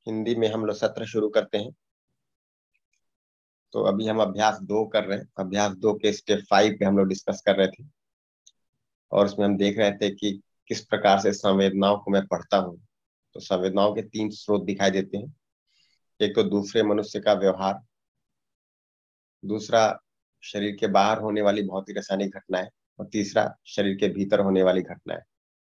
हिंदी में हम लोग सत्र शुरू करते हैं। तो अभी हम अभ्यास 2 कर रहे हैं। अभ्यास 2 के स्टेप 5 पे हम लोग डिस्कस कर रहे थे और उसमें हम देख रहे थे कि किस प्रकार से संवेदनाओं को मैं पढ़ता हूँ। तो संवेदनाओं के 3 स्रोत दिखाई देते हैं। एक तो दूसरे मनुष्य का व्यवहार, दूसरा शरीर के बाहर होने वाली भौतिक रासायनिक घटनाएं और तीसरा शरीर के भीतर होने वाली घटनाएं।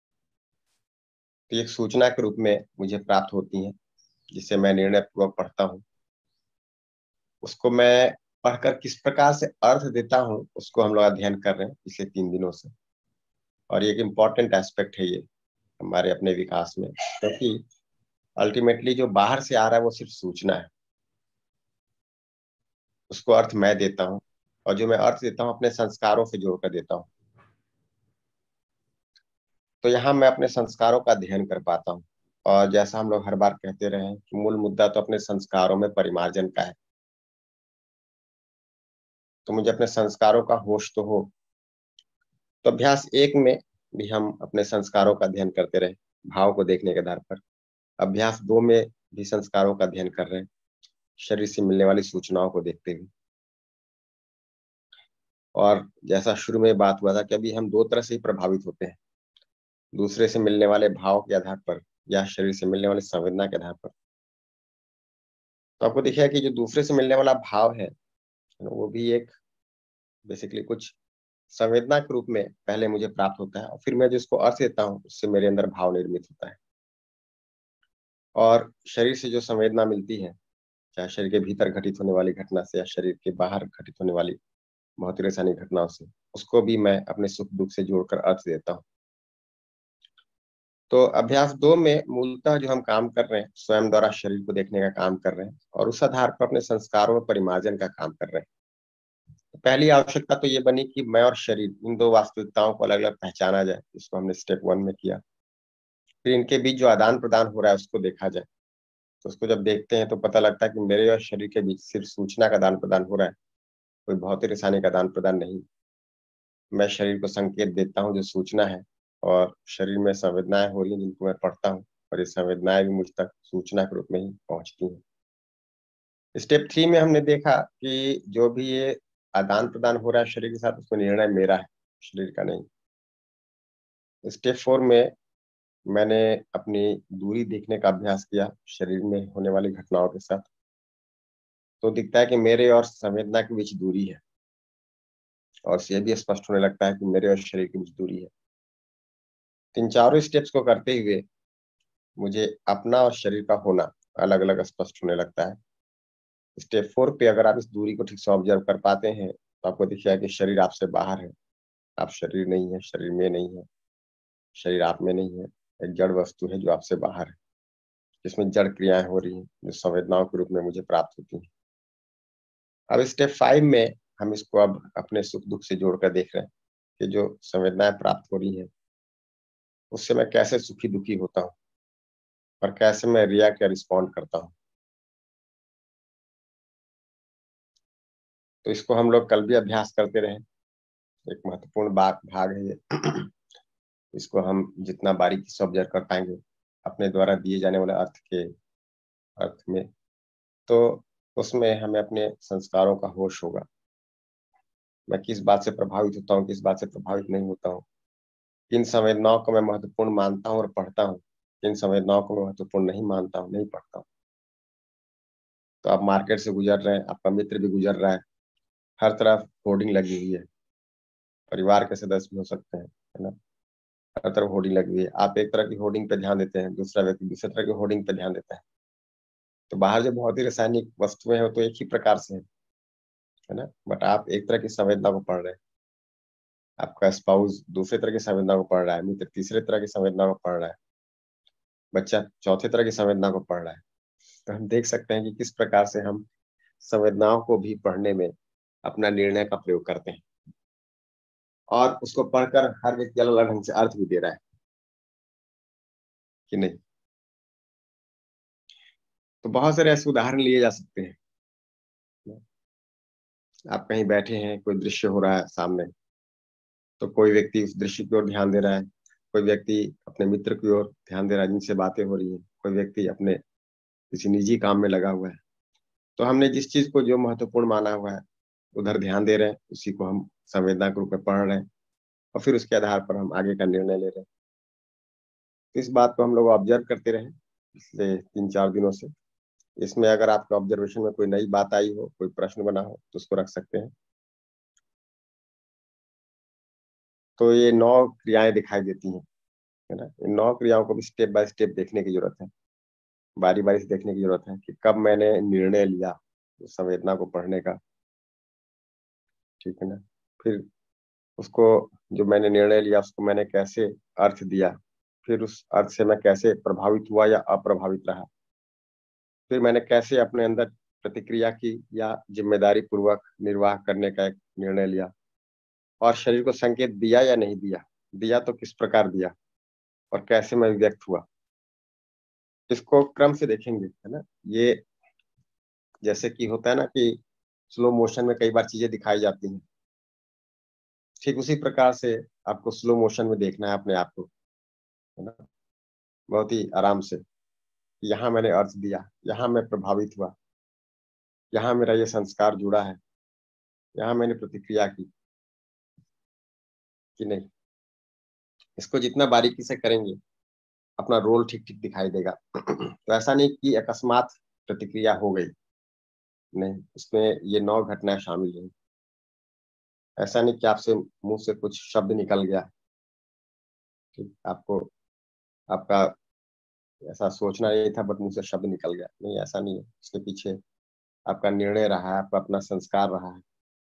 तो एक सूचना के रूप में मुझे प्राप्त होती हैं, जिसे मैं निर्णय पूर्वक पढ़ता हूँ। उसको मैं पढ़कर किस प्रकार से अर्थ देता हूँ उसको हम लोग अध्ययन कर रहे हैं पिछले 3 दिनों से। और ये एक इम्पॉर्टेंट एस्पेक्ट है ये हमारे अपने विकास में, क्योंकि अल्टीमेटली जो बाहर से आ रहा है वो सिर्फ सूचना है, उसको अर्थ मैं देता हूँ और जो मैं अर्थ देता हूँ अपने संस्कारों से जोड़कर देता हूँ। तो यहाँ मैं अपने संस्कारों का अध्ययन कर पाता हूँ। और जैसा हम लोग हर बार कहते रहे हैं कि मूल मुद्दा तो अपने संस्कारों में परिमार्जन का है। तो मुझे अपने संस्कारों का होश तो हो। तो अभ्यास 1 में भी हम अपने संस्कारों का अध्ययन करते रहे भाव को देखने के आधार पर। अभ्यास 2 में भी संस्कारों का अध्ययन कर रहे हैं शरीर से मिलने वाली सूचनाओं को देखते हुए। और जैसा शुरू में बात हुआ था कि अभी हम 2 तरह से ही प्रभावित होते हैं, दूसरे से मिलने वाले भाव के आधार पर या शरीर से मिलने वाली संवेदना के आधार पर। तो आपको दिखेगा कि जो दूसरे से मिलने वाला भाव है वो भी एक बेसिकली कुछ संवेदना के रूप में पहले मुझे प्राप्त होता है और फिर मैं जिसको अर्थ देता हूँ उससे मेरे अंदर भाव निर्मित होता है। और शरीर से जो संवेदना मिलती है, चाहे शरीर के भीतर घटित होने वाली घटना से या शरीर के बाहर घटित होने वाली भौतिक रासायनिक घटनाओं से, उसको भी मैं अपने सुख दुख से जोड़कर अर्थ देता हूँ। तो अभ्यास 2 में मूलतः जो हम काम कर रहे हैं स्वयं द्वारा शरीर को देखने का काम कर रहे हैं और उस आधार पर अपने संस्कारों में परिमार्जन का काम कर रहे हैं। तो पहली आवश्यकता तो ये बनी कि मैं और शरीर इन 2 वास्तविकताओं को अलग अलग पहचाना जाए, जिसको हमने स्टेप 1 में किया। फिर इनके बीच जो आदान प्रदान हो रहा है उसको देखा जाए। तो उसको जब देखते हैं तो पता लगता है कि मेरे और शरीर के बीच सिर्फ सूचना का आदान प्रदान हो रहा है, कोई भौतिक रासायनिक आदान प्रदान नहीं। मैं शरीर को संकेत देता हूँ जो सूचना है और शरीर में संवेदनाएं हो रही हैं जिनको मैं पढ़ता हूँ और ये संवेदनाएं भी मुझ तक सूचना के रूप में ही पहुंचती हैं। स्टेप 3 में हमने देखा कि जो भी ये आदान प्रदान हो रहा है शरीर के साथ, उसमें निर्णय मेरा है, शरीर का नहीं। स्टेप 4 में मैंने अपनी दूरी देखने का अभ्यास किया शरीर में होने वाली घटनाओं के साथ। तो दिखता है कि मेरे और संवेदना के बीच दूरी है और ये भी स्पष्ट होने लगता है कि मेरे और शरीर के बीच दूरी है। इन चारों स्टेप्स को करते हुए मुझे अपना और शरीर का होना अलग अलग स्पष्ट होने लगता है। स्टेप 4 पे अगर आप इस दूरी को ठीक से ऑब्जर्व कर पाते हैं तो आपको दिखेगा कि शरीर आपसे बाहर है, आप शरीर नहीं है, शरीर में नहीं है, शरीर आप में नहीं है। एक जड़ वस्तु है जो आपसे बाहर है, जिसमें जड़ क्रियाएं हो रही हैं जो संवेदनाओं के रूप में मुझे प्राप्त होती हैं। अब स्टेप 5 में हम इसको अब अपने सुख दुख से जोड़कर देख रहे हैं कि जो संवेदनाएं प्राप्त हो रही हैं उससे मैं कैसे सुखी दुखी होता हूँ और कैसे मैं रिएक्ट या रिस्पॉन्ड करता हूँ। तो इसको हम लोग कल भी अभ्यास करते रहे। एक महत्वपूर्ण भाग है ये। इसको हम जितना बारीकी से ऑब्जर्व कर पाएंगे अपने द्वारा दिए जाने वाले अर्थ में, तो उसमें हमें अपने संस्कारों का होश होगा। मैं किस बात से प्रभावित होता हूँ, किस बात से प्रभावित नहीं होता हूँ, किन संवेदनाओं को मैं महत्वपूर्ण मानता हूँ और पढ़ता हूँ, किन संवेदनाओं को मैं महत्वपूर्ण नहीं मानता हूँ, नहीं पढ़ता हूँ। तो आप मार्केट से गुजर रहे हैं, आपका मित्र भी गुजर रहा है, हर तरफ होर्डिंग लगी हुई है, परिवार के सदस्य भी हो सकते हैं, है ना। हर तरफ होर्डिंग लगी हुई है, आप एक तरह की होर्डिंग पे ध्यान देते हैं, दूसरा व्यक्ति दूसरे तरह की होर्डिंग पे ध्यान देता है। तो बाहर जो भौतिक रासायनिक वस्तुएं हैं वो तो एक ही प्रकार से है ना, बट आप एक तरह की संवेदना को पढ़ रहे हैं, आपका स्पाउस दूसरे तरह की संवेदना को पढ़ रहा है, मित्र तीसरे तरह की संवेदना को पढ़ रहा है, बच्चा चौथे तरह की संवेदना को पढ़ रहा है। तो हम देख सकते हैं कि किस प्रकार से हम संवेदनाओं को भी पढ़ने में अपना निर्णय का प्रयोग करते हैं और उसको पढ़कर हर व्यक्ति अलग अलग ढंग से अर्थ भी दे रहा है कि नहीं। तो बहुत सारे ऐसे उदाहरण लिए जा सकते हैं। आप कहीं बैठे हैं, कोई दृश्य हो रहा है सामने, तो कोई व्यक्ति उस दृश्य की ओर ध्यान दे रहा है, कोई व्यक्ति अपने मित्र की ओर ध्यान दे रहा है जिनसे बातें हो रही हैं, कोई व्यक्ति अपने किसी निजी काम में लगा हुआ है। तो हमने जिस चीज को जो महत्वपूर्ण माना हुआ है उधर ध्यान दे रहे हैं, उसी को हम संवेदना के रूप में पढ़ रहे हैं और फिर उसके आधार पर हम आगे का निर्णय ले रहे हैं। तो इस बात को हम लोग ऑब्जर्व करते रहे पिछले 3-4 दिनों से। इसमें अगर आपके ऑब्जर्वेशन में कोई नई बात आई हो, कोई प्रश्न बना हो, तो उसको रख सकते हैं। तो ये 9 क्रियाएं दिखाई देती हैं, है ना। इन 9 क्रियाओं को भी स्टेप बाय स्टेप देखने की जरूरत है, बारी बारी से देखने की जरूरत है कि कब मैंने निर्णय लिया उस संवेदना को पढ़ने का, ठीक है ना। फिर उसको, जो मैंने निर्णय लिया उसको मैंने कैसे अर्थ दिया, फिर उस अर्थ से मैं कैसे प्रभावित हुआ या अप्रभावित रहा, फिर मैंने कैसे अपने अंदर प्रतिक्रिया की या जिम्मेदारी पूर्वक निर्वाह करने का एक निर्णय लिया, और शरीर को संकेत दिया या नहीं दिया, दिया तो किस प्रकार दिया, और कैसे मैं व्यक्त हुआ। इसको क्रम से देखेंगे, है ना। ये जैसे कि होता है ना कि स्लो मोशन में कई बार चीजें दिखाई जाती हैं, ठीक उसी प्रकार से आपको स्लो मोशन में देखना है अपने आप को, है ना। बहुत ही आराम से, यहाँ मैंने अर्थ दिया, यहाँ मैं प्रभावित हुआ, यहाँ मेरा ये संस्कार जुड़ा है, यहाँ मैंने प्रतिक्रिया की कि नहीं। इसको जितना बारीकी से करेंगे अपना रोल ठीक ठीक दिखाई देगा। तो ऐसा नहीं कि अकस्मात प्रतिक्रिया हो गई, नहीं, इसमें ये 9 घटनाएं शामिल हैं। ऐसा नहीं कि आपसे मुंह से कुछ शब्द निकल गया, ठीक, आपको आपका ऐसा सोचना नहीं था बट मुंह से शब्द निकल गया, नहीं, ऐसा नहीं है। इसके पीछे आपका निर्णय रहा है, आपका अपना संस्कार रहा है।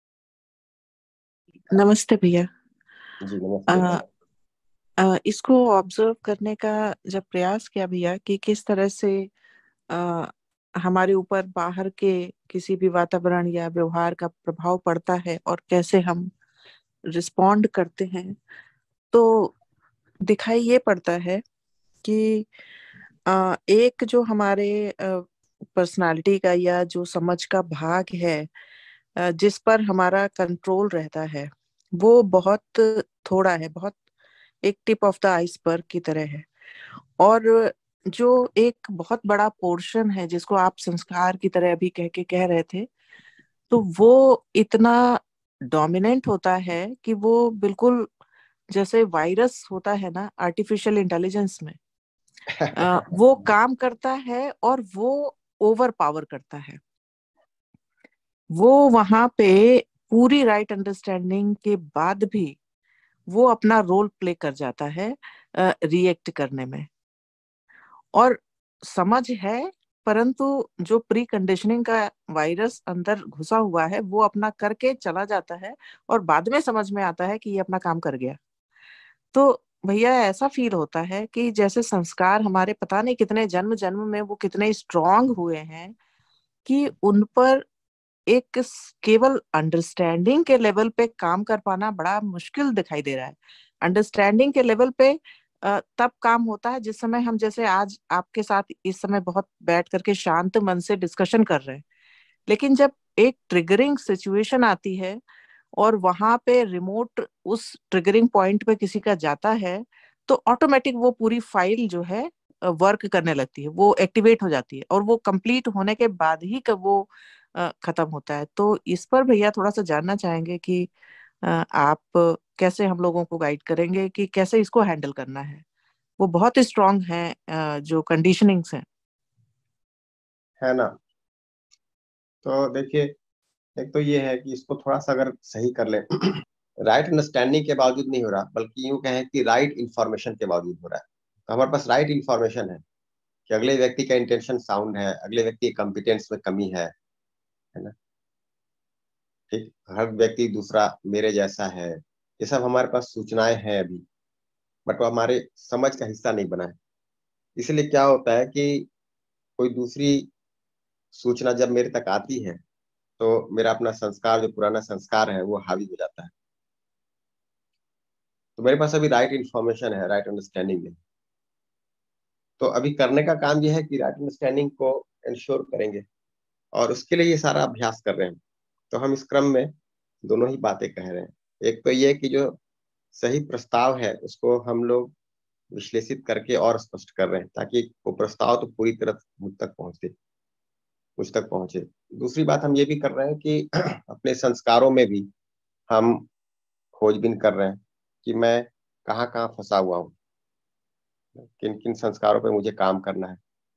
नमस्ते भैया। जी नमस्ते। अ, इसको ऑब्जर्व करने का जब प्रयास किया भैया कि किस तरह से अ, हमारे ऊपर बाहर के किसी भी वातावरण या व्यवहार का प्रभाव पड़ता है और कैसे हम रिस्पॉन्ड करते हैं, तो दिखाई ये पड़ता है कि एक जो हमारे पर्सनालिटी का या जो समझ का भाग है, जिस पर हमारा कंट्रोल रहता है, वो बहुत थोड़ा है, बहुत एक टिप ऑफ द आइसबर्ग की तरह है। और जो एक बहुत बड़ा पोर्शन है जिसको आप संस्कार की तरह अभी कह के कह रहे थे, तो वो इतना डोमिनेंट होता है कि वो बिल्कुल जैसे वायरस होता है ना आर्टिफिशियल इंटेलिजेंस में, वो काम करता है और वो ओवर पावर करता है। वो वहां पे पूरी राइट अंडरस्टैंडिंग के बाद भी वो अपना रोल प्ले कर जाता है रिएक्ट करने में। और समझ है, परंतु जो प्री कंडीशनिंग का वायरस अंदर घुसा हुआ है वो अपना करके चला जाता है और बाद में समझ में आता है कि ये अपना काम कर गया। तो भैया ऐसा फील होता है कि जैसे संस्कार हमारे पता नहीं कितने जन्म जन्म में वो कितने स्ट्रांग हुए हैं कि उन पर एक केवल अंडरस्टैंडिंग के लेवल पे काम कर पाना बड़ा मुश्किल दिखाई दे रहा है। अंडरस्टैंडिंग के लेवल पे तब काम होता है जिस समय हम जैसे आज आपके साथ इस समय बहुत बैठ करके शांत मन से डिस्कशन कर रहे हैं। लेकिन जब एक ट्रिगरिंग सिचुएशन आती है और वहां पे रिमोट उस ट्रिगरिंग पॉइंट पे किसी का जाता है, तो ऑटोमेटिक वो पूरी फाइल जो है वर्क करने लगती है, वो एक्टिवेट हो जाती है और वो कंप्लीट होने के बाद ही कब वो खत्म होता है। तो इस पर भैया थोड़ा सा जानना चाहेंगे कि आप कैसे हम लोगों को गाइड करेंगे कि कैसे इसको हैंडल करना है। वो बहुत स्ट्रांग है जो कंडीशनिंग्स हैं। है ना। तो देखिए, एक तो ये है कि इसको थोड़ा सा अगर सही कर ले, राइट अंडरस्टैंडिंग के बावजूद नहीं हो रहा, बल्कि यूं कहें कि राइट इंफॉर्मेशन के बावजूद हो रहा है। तो हमारे पास राइट इंफॉर्मेशन है कि अगले व्यक्ति का इंटेंशन साउंड है, अगले व्यक्ति के कॉम्पिटेंस में कमी है ना। ठीक, हर व्यक्ति दूसरा मेरे जैसा है, ये सब हमारे पास सूचनाएं हैं अभी, बट वो हमारे समझ का हिस्सा नहीं बना है। इसलिए क्या होता है कि कोई दूसरी सूचना जब मेरे तक आती है तो मेरा अपना संस्कार, जो पुराना संस्कार है, वो हावी हो जाता है। तो मेरे पास अभी राइट इंफॉर्मेशन है, राइट अंडरस्टैंडिंग है। तो अभी करने का काम यह है कि राइट अंडरस्टैंडिंग को इंश्योर करेंगे, और उसके लिए ये सारा अभ्यास कर रहे हैं। तो हम इस क्रम में दोनों ही बातें कह रहे हैं। एक तो ये कि जो सही प्रस्ताव है उसको हम लोग विश्लेषित करके और स्पष्ट कर रहे हैं, ताकि वो प्रस्ताव तो पूरी तरह मुझ तक पहुंचे। मुझ तक पहुंचे। दूसरी बात हम ये भी कर रहे हैं कि अपने संस्कारों में भी हम खोजबीन कर रहे हैं कि मैं कहाँ कहाँ फंसा हुआ हूँ, किन किन संस्कारों पे मुझे काम करना है।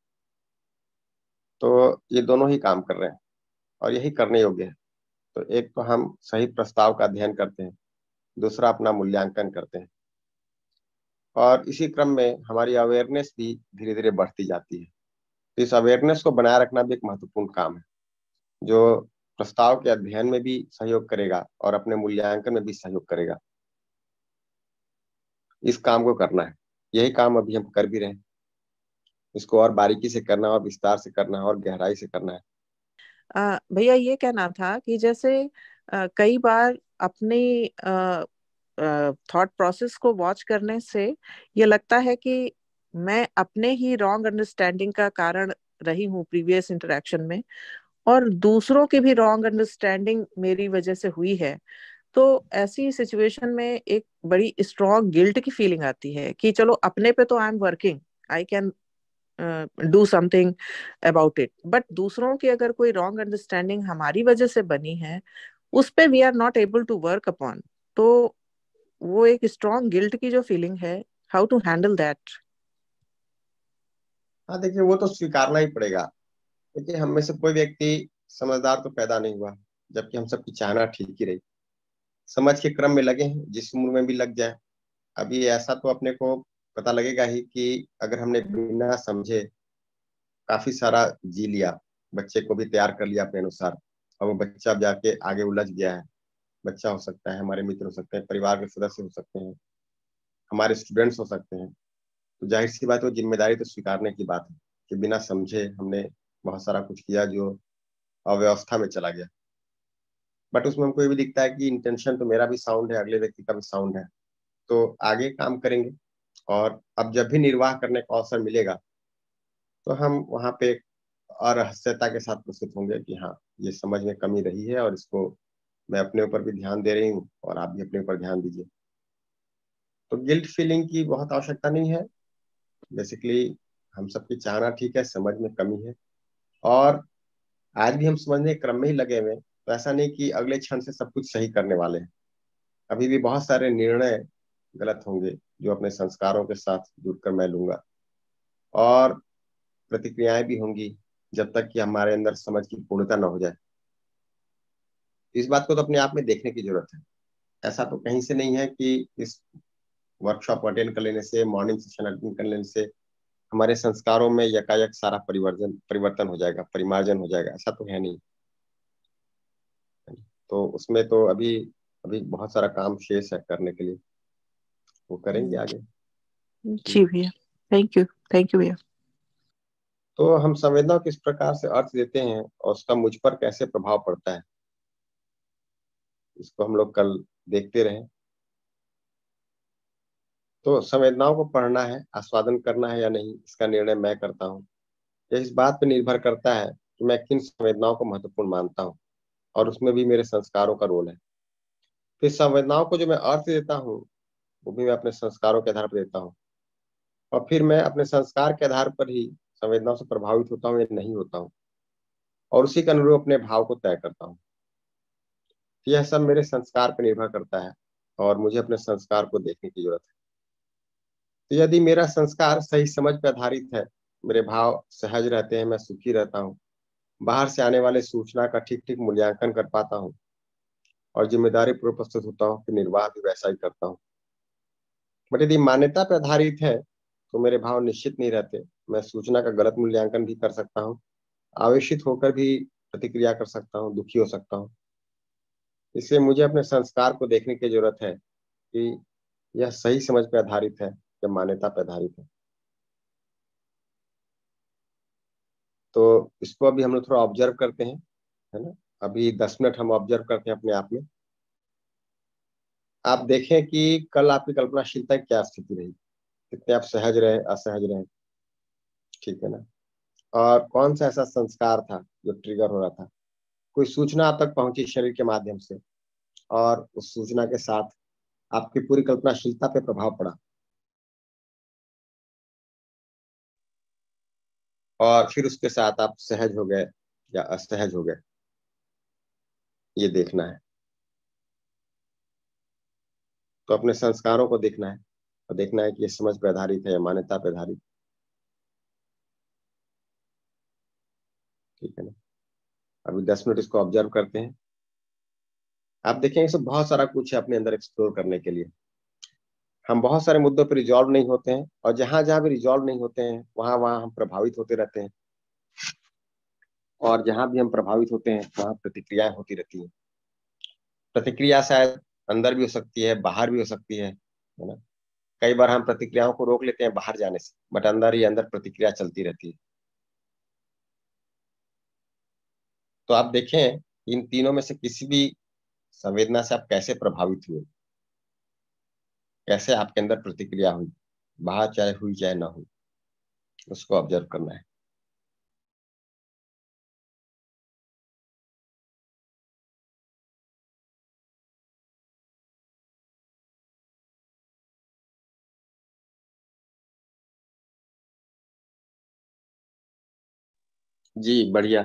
तो ये दोनों ही काम कर रहे हैं और यही करने योग्य है। तो एक तो हम सही प्रस्ताव का अध्ययन करते हैं, दूसरा अपना मूल्यांकन करते हैं, और इसी क्रम में हमारी अवेयरनेस भी धीरे धीरे बढ़ती जाती है। तो इस अवेयरनेस को बनाए रखना भी एक महत्वपूर्ण काम है, जो प्रस्ताव के अध्ययन में भी सहयोग करेगा और अपने मूल्यांकन में भी सहयोग करेगा। इस काम को करना है, यही काम अभी हम कर भी रहे हैं। इसको और बारीकी से करना है और विस्तार से करना है और गहराई से करना है। भैया ये कहना था कि जैसे कई बार अपनी थॉट प्रोसेस को वॉच करने से ये लगता है कि मैं अपने ही रॉन्ग अंडरस्टैंडिंग का कारण रही हूँ प्रीवियस इंटरेक्शन में, और दूसरों की भी रॉन्ग अंडरस्टैंडिंग मेरी वजह से हुई है। तो ऐसी सिचुएशन में एक बड़ी स्ट्रॉन्ग गिल्ट की फीलिंग आती है कि चलो अपने पे तो I am working, I can do something about it, but दूसरों की अगर कोई रॉन्ग अंडरस्टैंडिंग हमारी वजह से बनी है, उस पे we are not able to work upon. तो वो एक स्ट्रॉन्ग गिल्ट की जो फीलिंग है, हाउ टू हैंडल दैट? हाँ देखिए, वो तो स्वीकारना ही पड़ेगा। देखिए, हम में से कोई व्यक्ति समझदार तो पैदा नहीं हुआ, जबकि हम सबकी चाहना ठीक ही रही। समझ के क्रम में लगे हैं, जिस उम्र में भी लग जाए। अभी ऐसा तो अपने को पता लगेगा ही कि अगर हमने बिना समझे काफी सारा जी लिया, बच्चे को भी तैयार कर लिया अपने अनुसार, और वो बच्चा अब जाके आगे उलझ गया है। बच्चा हो सकता है, हमारे मित्र हो सकते हैं, परिवार के सदस्य हो सकते हैं, हमारे स्टूडेंट्स हो सकते हैं। तो जाहिर सी बात है, वो जिम्मेदारी तो स्वीकारने की बात है कि बिना समझे हमने बहुत सारा कुछ किया जो अव्यवस्था में चला गया। बट उसमें हमको ये भी दिखता है कि इंटेंशन तो मेरा भी साउंड है, अगले व्यक्ति का भी साउंड है। तो आगे काम करेंगे, और अब जब भी निर्वाह करने का अवसर मिलेगा तो हम वहाँ पे रहस्यता के साथ प्रस्तुत होंगे कि हाँ, ये समझ में कमी रही है और इसको मैं अपने ऊपर भी ध्यान दे रही हूँ और आप भी अपने ऊपर ध्यान दीजिए। तो गिल्ट फीलिंग की बहुत आवश्यकता नहीं है। बेसिकली हम सबकी चाहना ठीक है, समझ में कमी है, और आज भी हम समझने के क्रम में ही लगे हुए हैं। तो ऐसा नहीं कि अगले क्षण से सब कुछ सही करने वाले हैं। अभी भी बहुत सारे निर्णय गलत होंगे जो अपने संस्कारों के साथ जुड़कर मैं लूंगा, और प्रतिक्रियाएं भी होंगी जब तक कि हमारे अंदर समझ की पूर्णता न हो जाए। इस बात को तो अपने आप में देखने की जरूरत है। ऐसा तो कहीं से नहीं है कि इस वर्कशॉप अटेंड कर लेने से, मॉर्निंग सेशन अटेंड कर लेने से हमारे संस्कारों में यकायक सारा परिवर्तन परिवर्तन हो जाएगा, परिमार्जन हो जाएगा। ऐसा तो है नहीं। तो उसमें तो अभी अभी बहुत सारा काम शेष है करने के लिए, वो करेंगे आगे। जी भैया, थैंक यू। थैंक यू भैया। तो हम संवेदना को किस प्रकार से अर्थ देते हैं और उसका मुझ पर कैसे प्रभाव पड़ता है, इसको हम लोग कल देखते रहे। तो संवेदनाओं को पढ़ना है, आस्वादन करना है या नहीं, इसका निर्णय मैं करता हूँ। यह इस बात पर निर्भर करता है कि मैं किन संवेदनाओं को महत्वपूर्ण मानता हूँ, और उसमें भी मेरे संस्कारों का रोल है। फिर संवेदनाओं को जो मैं अर्थ देता हूँ, वो भी मैं अपने संस्कारों के आधार पर देता हूँ, और फिर मैं अपने संस्कार के आधार पर ही संवेदनाओं से प्रभावित होता हूँ या नहीं होता हूँ, और उसी के अनुरूप अपने भाव को तय करता हूँ। तो यह सब मेरे संस्कार पर निर्भर करता है, और मुझे अपने संस्कार को देखने की जरूरत है। तो यदि मेरा संस्कार सही समझ पर आधारित है, मेरे भाव सहज रहते हैं, मैं सुखी रहता हूँ, बाहर से आने वाले सूचना का ठीक ठीक मूल्यांकन कर पाता हूँ, और जिम्मेदारी पूर्वक प्रस्तुत होता हूँ, फिर निर्वाह भी वैसा ही करता हूँ। बट यदि मान्यता पर आधारित है तो मेरे भाव निश्चित नहीं रहते। मैं सूचना का गलत मूल्यांकन भी कर सकता हूँ, आवेशित होकर भी प्रतिक्रिया कर सकता हूँ, दुखी हो सकता हूँ। इसलिए मुझे अपने संस्कार को देखने की जरूरत है कि यह सही समझ पर आधारित है या मान्यता पर आधारित है। तो इसको अभी हम लोग थोड़ा ऑब्जर्व करते हैं, है ना। अभी 10 मिनट हम ऑब्जर्व करते हैं अपने आप में। आप देखें कि कल आपकी कल्पनाशीलता की क्या स्थिति रही, कितने आप सहज रहे, असहज रहे, ठीक है ना। और कौन सा ऐसा संस्कार था जो ट्रिगर हो रहा था। कोई सूचना आप तक पहुंची शरीर के माध्यम से, और उस सूचना के साथ आपकी पूरी कल्पनाशीलता पे प्रभाव पड़ा, और फिर उसके साथ आप सहज हो गए, या असहज हो गए, ये देखना है। तो अपने संस्कारों को देखना है और देखना है कि ये समझ पे आधारित है या मान्यता पे आधारित। ठीक है ना। अभी 10 मिनट इसको ऑब्जर्व करते हैं। आप देखेंगे इसमें बहुत सारा कुछ है अपने अंदर एक्सप्लोर करने के लिए। हम बहुत सारे मुद्दों पर रिजॉल्व नहीं होते हैं, और जहां जहां भी रिजॉल्व नहीं होते हैं वहां वहां हम प्रभावित होते रहते हैं, और जहां भी हम प्रभावित होते हैं वहां प्रतिक्रियाएं होती रहती हैं। प्रतिक्रिया शायद अंदर भी हो सकती है, बाहर भी हो सकती है ना। कई बार हम प्रतिक्रियाओं को रोक लेते हैं बाहर जाने से, बट अंदर ही अंदर प्रतिक्रिया चलती रहती है। तो आप देखें इन तीनों में से किसी भी संवेदना से आप कैसे प्रभावित हुए, कैसे आपके अंदर प्रतिक्रिया हुई, बाहर चाहे हुई चाहे ना हुई, उसको ऑब्जर्व करना है। जी बढ़िया।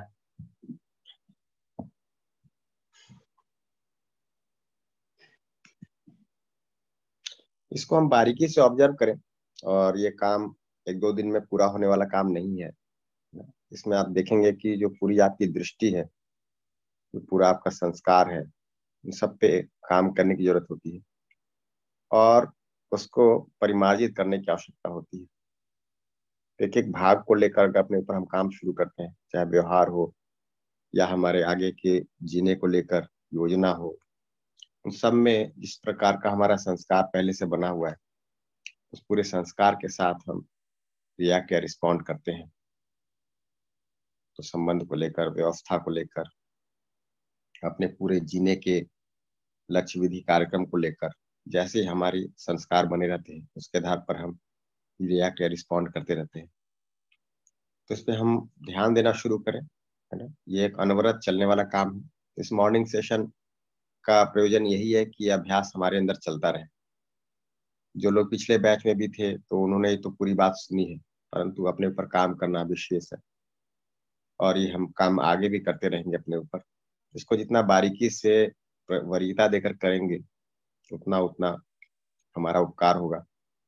इसको हम बारीकी से ऑब्जर्व करें, और ये काम 1-2 दिन में पूरा होने वाला काम नहीं है। इसमें आप देखेंगे कि जो पूरी आपकी दृष्टि है, जो पूरा आपका संस्कार है, इन सब पे काम करने की जरूरत होती है, और उसको परिमार्जित करने की आवश्यकता होती है। एक एक भाग को लेकर के अपने ऊपर हम काम शुरू करते हैं, चाहे व्यवहार हो या हमारे आगे के जीने को लेकर योजना हो। उन सब में जिस प्रकार का हमारा संस्कार पहले से बना हुआ है, उस पूरे संस्कार के साथ हम रिएक्ट या रिस्पॉन्ड करते हैं। तो संबंध को लेकर, व्यवस्था को लेकर, अपने पूरे जीने के लक्ष्य विधि कार्यक्रम को लेकर, जैसे हमारी संस्कार बने रहते हैं उसके आधार पर हम रिएक्ट या रिस्पॉन्ड करते रहते हैं। तो इस पे हम ध्यान देना शुरू करें, है ना। ये एक अनवरत चलने वाला काम है। इस मॉर्निंग सेशन का प्रयोजन यही है कि अभ्यास हमारे अंदर चलता रहे। जो लोग पिछले बैच में भी थे तो उन्होंने तो पूरी बात सुनी है, परंतु अपने ऊपर काम करना विशेष है, और ये हम काम आगे भी करते रहेंगे अपने ऊपर। इसको जितना बारीकी से वरीयता देकर करेंगे, उतना उतना हमारा उपकार होगा।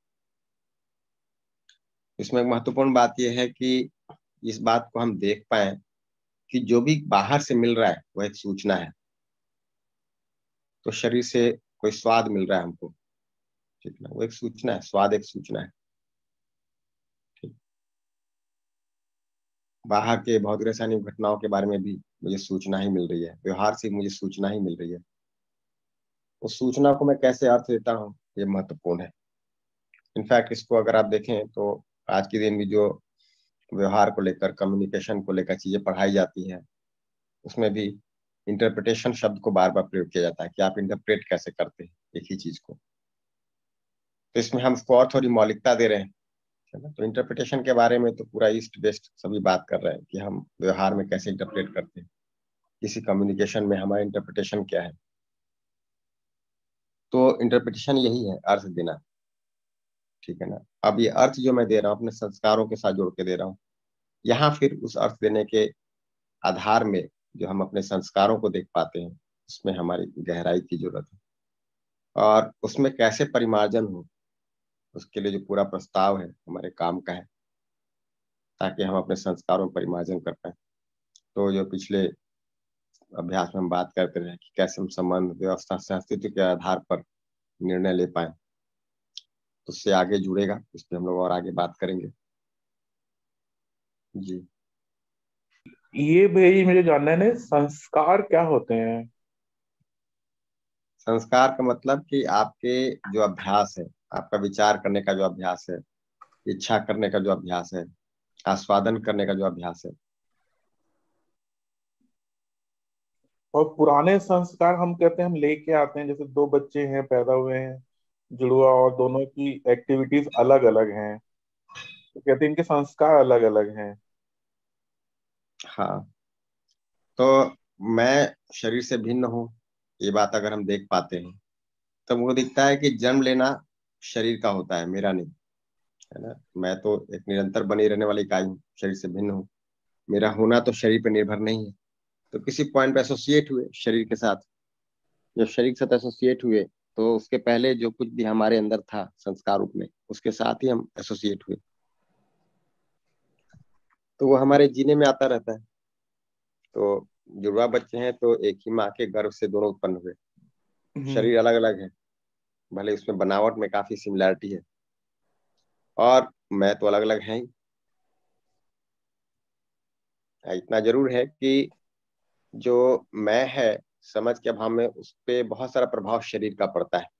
इसमें एक महत्वपूर्ण बात यह है कि इस बात को हम देख पाए कि जो भी बाहर से मिल रहा है वह एक सूचना है। तो शरीर से कोई स्वाद मिल रहा है हमको, ठीक है ना, वो एक सूचना है, स्वाद एक सूचना है। ठीक। बाहर के भौतिक रासायनिक घटनाओं के बारे में भी मुझे सूचना ही मिल रही है, व्यवहार से मुझे सूचना ही मिल रही है। उस सूचना को मैं कैसे अर्थ देता हूँ, ये महत्वपूर्ण है। इनफैक्ट इसको अगर आप देखें तो आज के दिन भी जो व्यवहार को लेकर, कम्युनिकेशन को लेकर चीजें पढ़ाई जाती हैं, उसमें भी इंटरप्रिटेशन शब्द को बार बार प्रयोग किया जाता है कि आप इंटरप्रेट कैसे करते हैं एक ही चीज को। तो इसमें हम इसको और थोड़ी मौलिकता दे रहे हैं, है ना। तो इंटरप्रिटेशन के बारे में तो पूरा ईस्ट वेस्ट सभी बात कर रहे हैं कि हम व्यवहार में कैसे इंटरप्रेट करते हैं, किसी कम्युनिकेशन में हमारा इंटरप्रिटेशन क्या है। तो इंटरप्रिटेशन यही है, अर्थ देना। ठीक है ना। अब ये अर्थ जो मैं दे रहा हूँ अपने संस्कारों के साथ जोड़ के दे रहा हूँ। यहाँ फिर उस अर्थ देने के आधार में जो हम अपने संस्कारों को देख पाते हैं, उसमें हमारी गहराई की जरूरत है, और उसमें कैसे परिमार्जन हो, उसके लिए जो पूरा प्रस्ताव है हमारे काम का है, ताकि हम अपने संस्कारों में परिमार्जन कर पाए। तो जो पिछले अभ्यास में हम बात करते रहे कि कैसे हम संबंध, व्यवस्था से अस्तित्व के आधार पर निर्णय ले पाए, तो उससे आगे जुड़ेगा, इस पे हम लोग और आगे बात करेंगे। जी। ये भाई मुझे जानना है ना, संस्कार क्या होते हैं? संस्कार का मतलब कि आपके जो अभ्यास है, आपका विचार करने का जो अभ्यास है, इच्छा करने का जो अभ्यास है, आस्वादन करने का जो अभ्यास है। और पुराने संस्कार हम कहते हैं हम लेके आते हैं, जैसे दो बच्चे हैं पैदा हुए हैं जुड़वा, और दोनों की एक्टिविटीज अलग अलग हैं, तो कहते हैं इनके संस्कार अलग अलग हैं। हाँ। तो मैं शरीर से भिन्न हूँ, ये बात अगर हम देख पाते हैं तो मुझे दिखता है कि जन्म लेना शरीर का होता है, मेरा नहीं, है ना। मैं तो एक निरंतर बनी रहने वाली इकाई हूँ, शरीर से भिन्न हूँ। मेरा होना तो शरीर पर निर्भर नहीं है। तो किसी पॉइंट पे एसोसिएट हुए शरीर के साथ। जब शरीर के साथ एसोसिएट हुए तो उसके पहले जो कुछ भी हमारे अंदर था संस्कार रूप में, उसके साथ ही हम एसोसिएट हुए, तो वो हमारे जीने में आता रहता है। तो जुड़वा बच्चे हैं तो एक ही माँ के गर्भ से दोनों उत्पन्न हुए, शरीर अलग अलग है, भले उसमें बनावट में काफी सिमिलैरिटी है, और मैं तो अलग अलग है ही। इतना जरूर है कि जो मैं है समझ के अभाव में उस पे बहुत सारा प्रभाव शरीर का पड़ता है।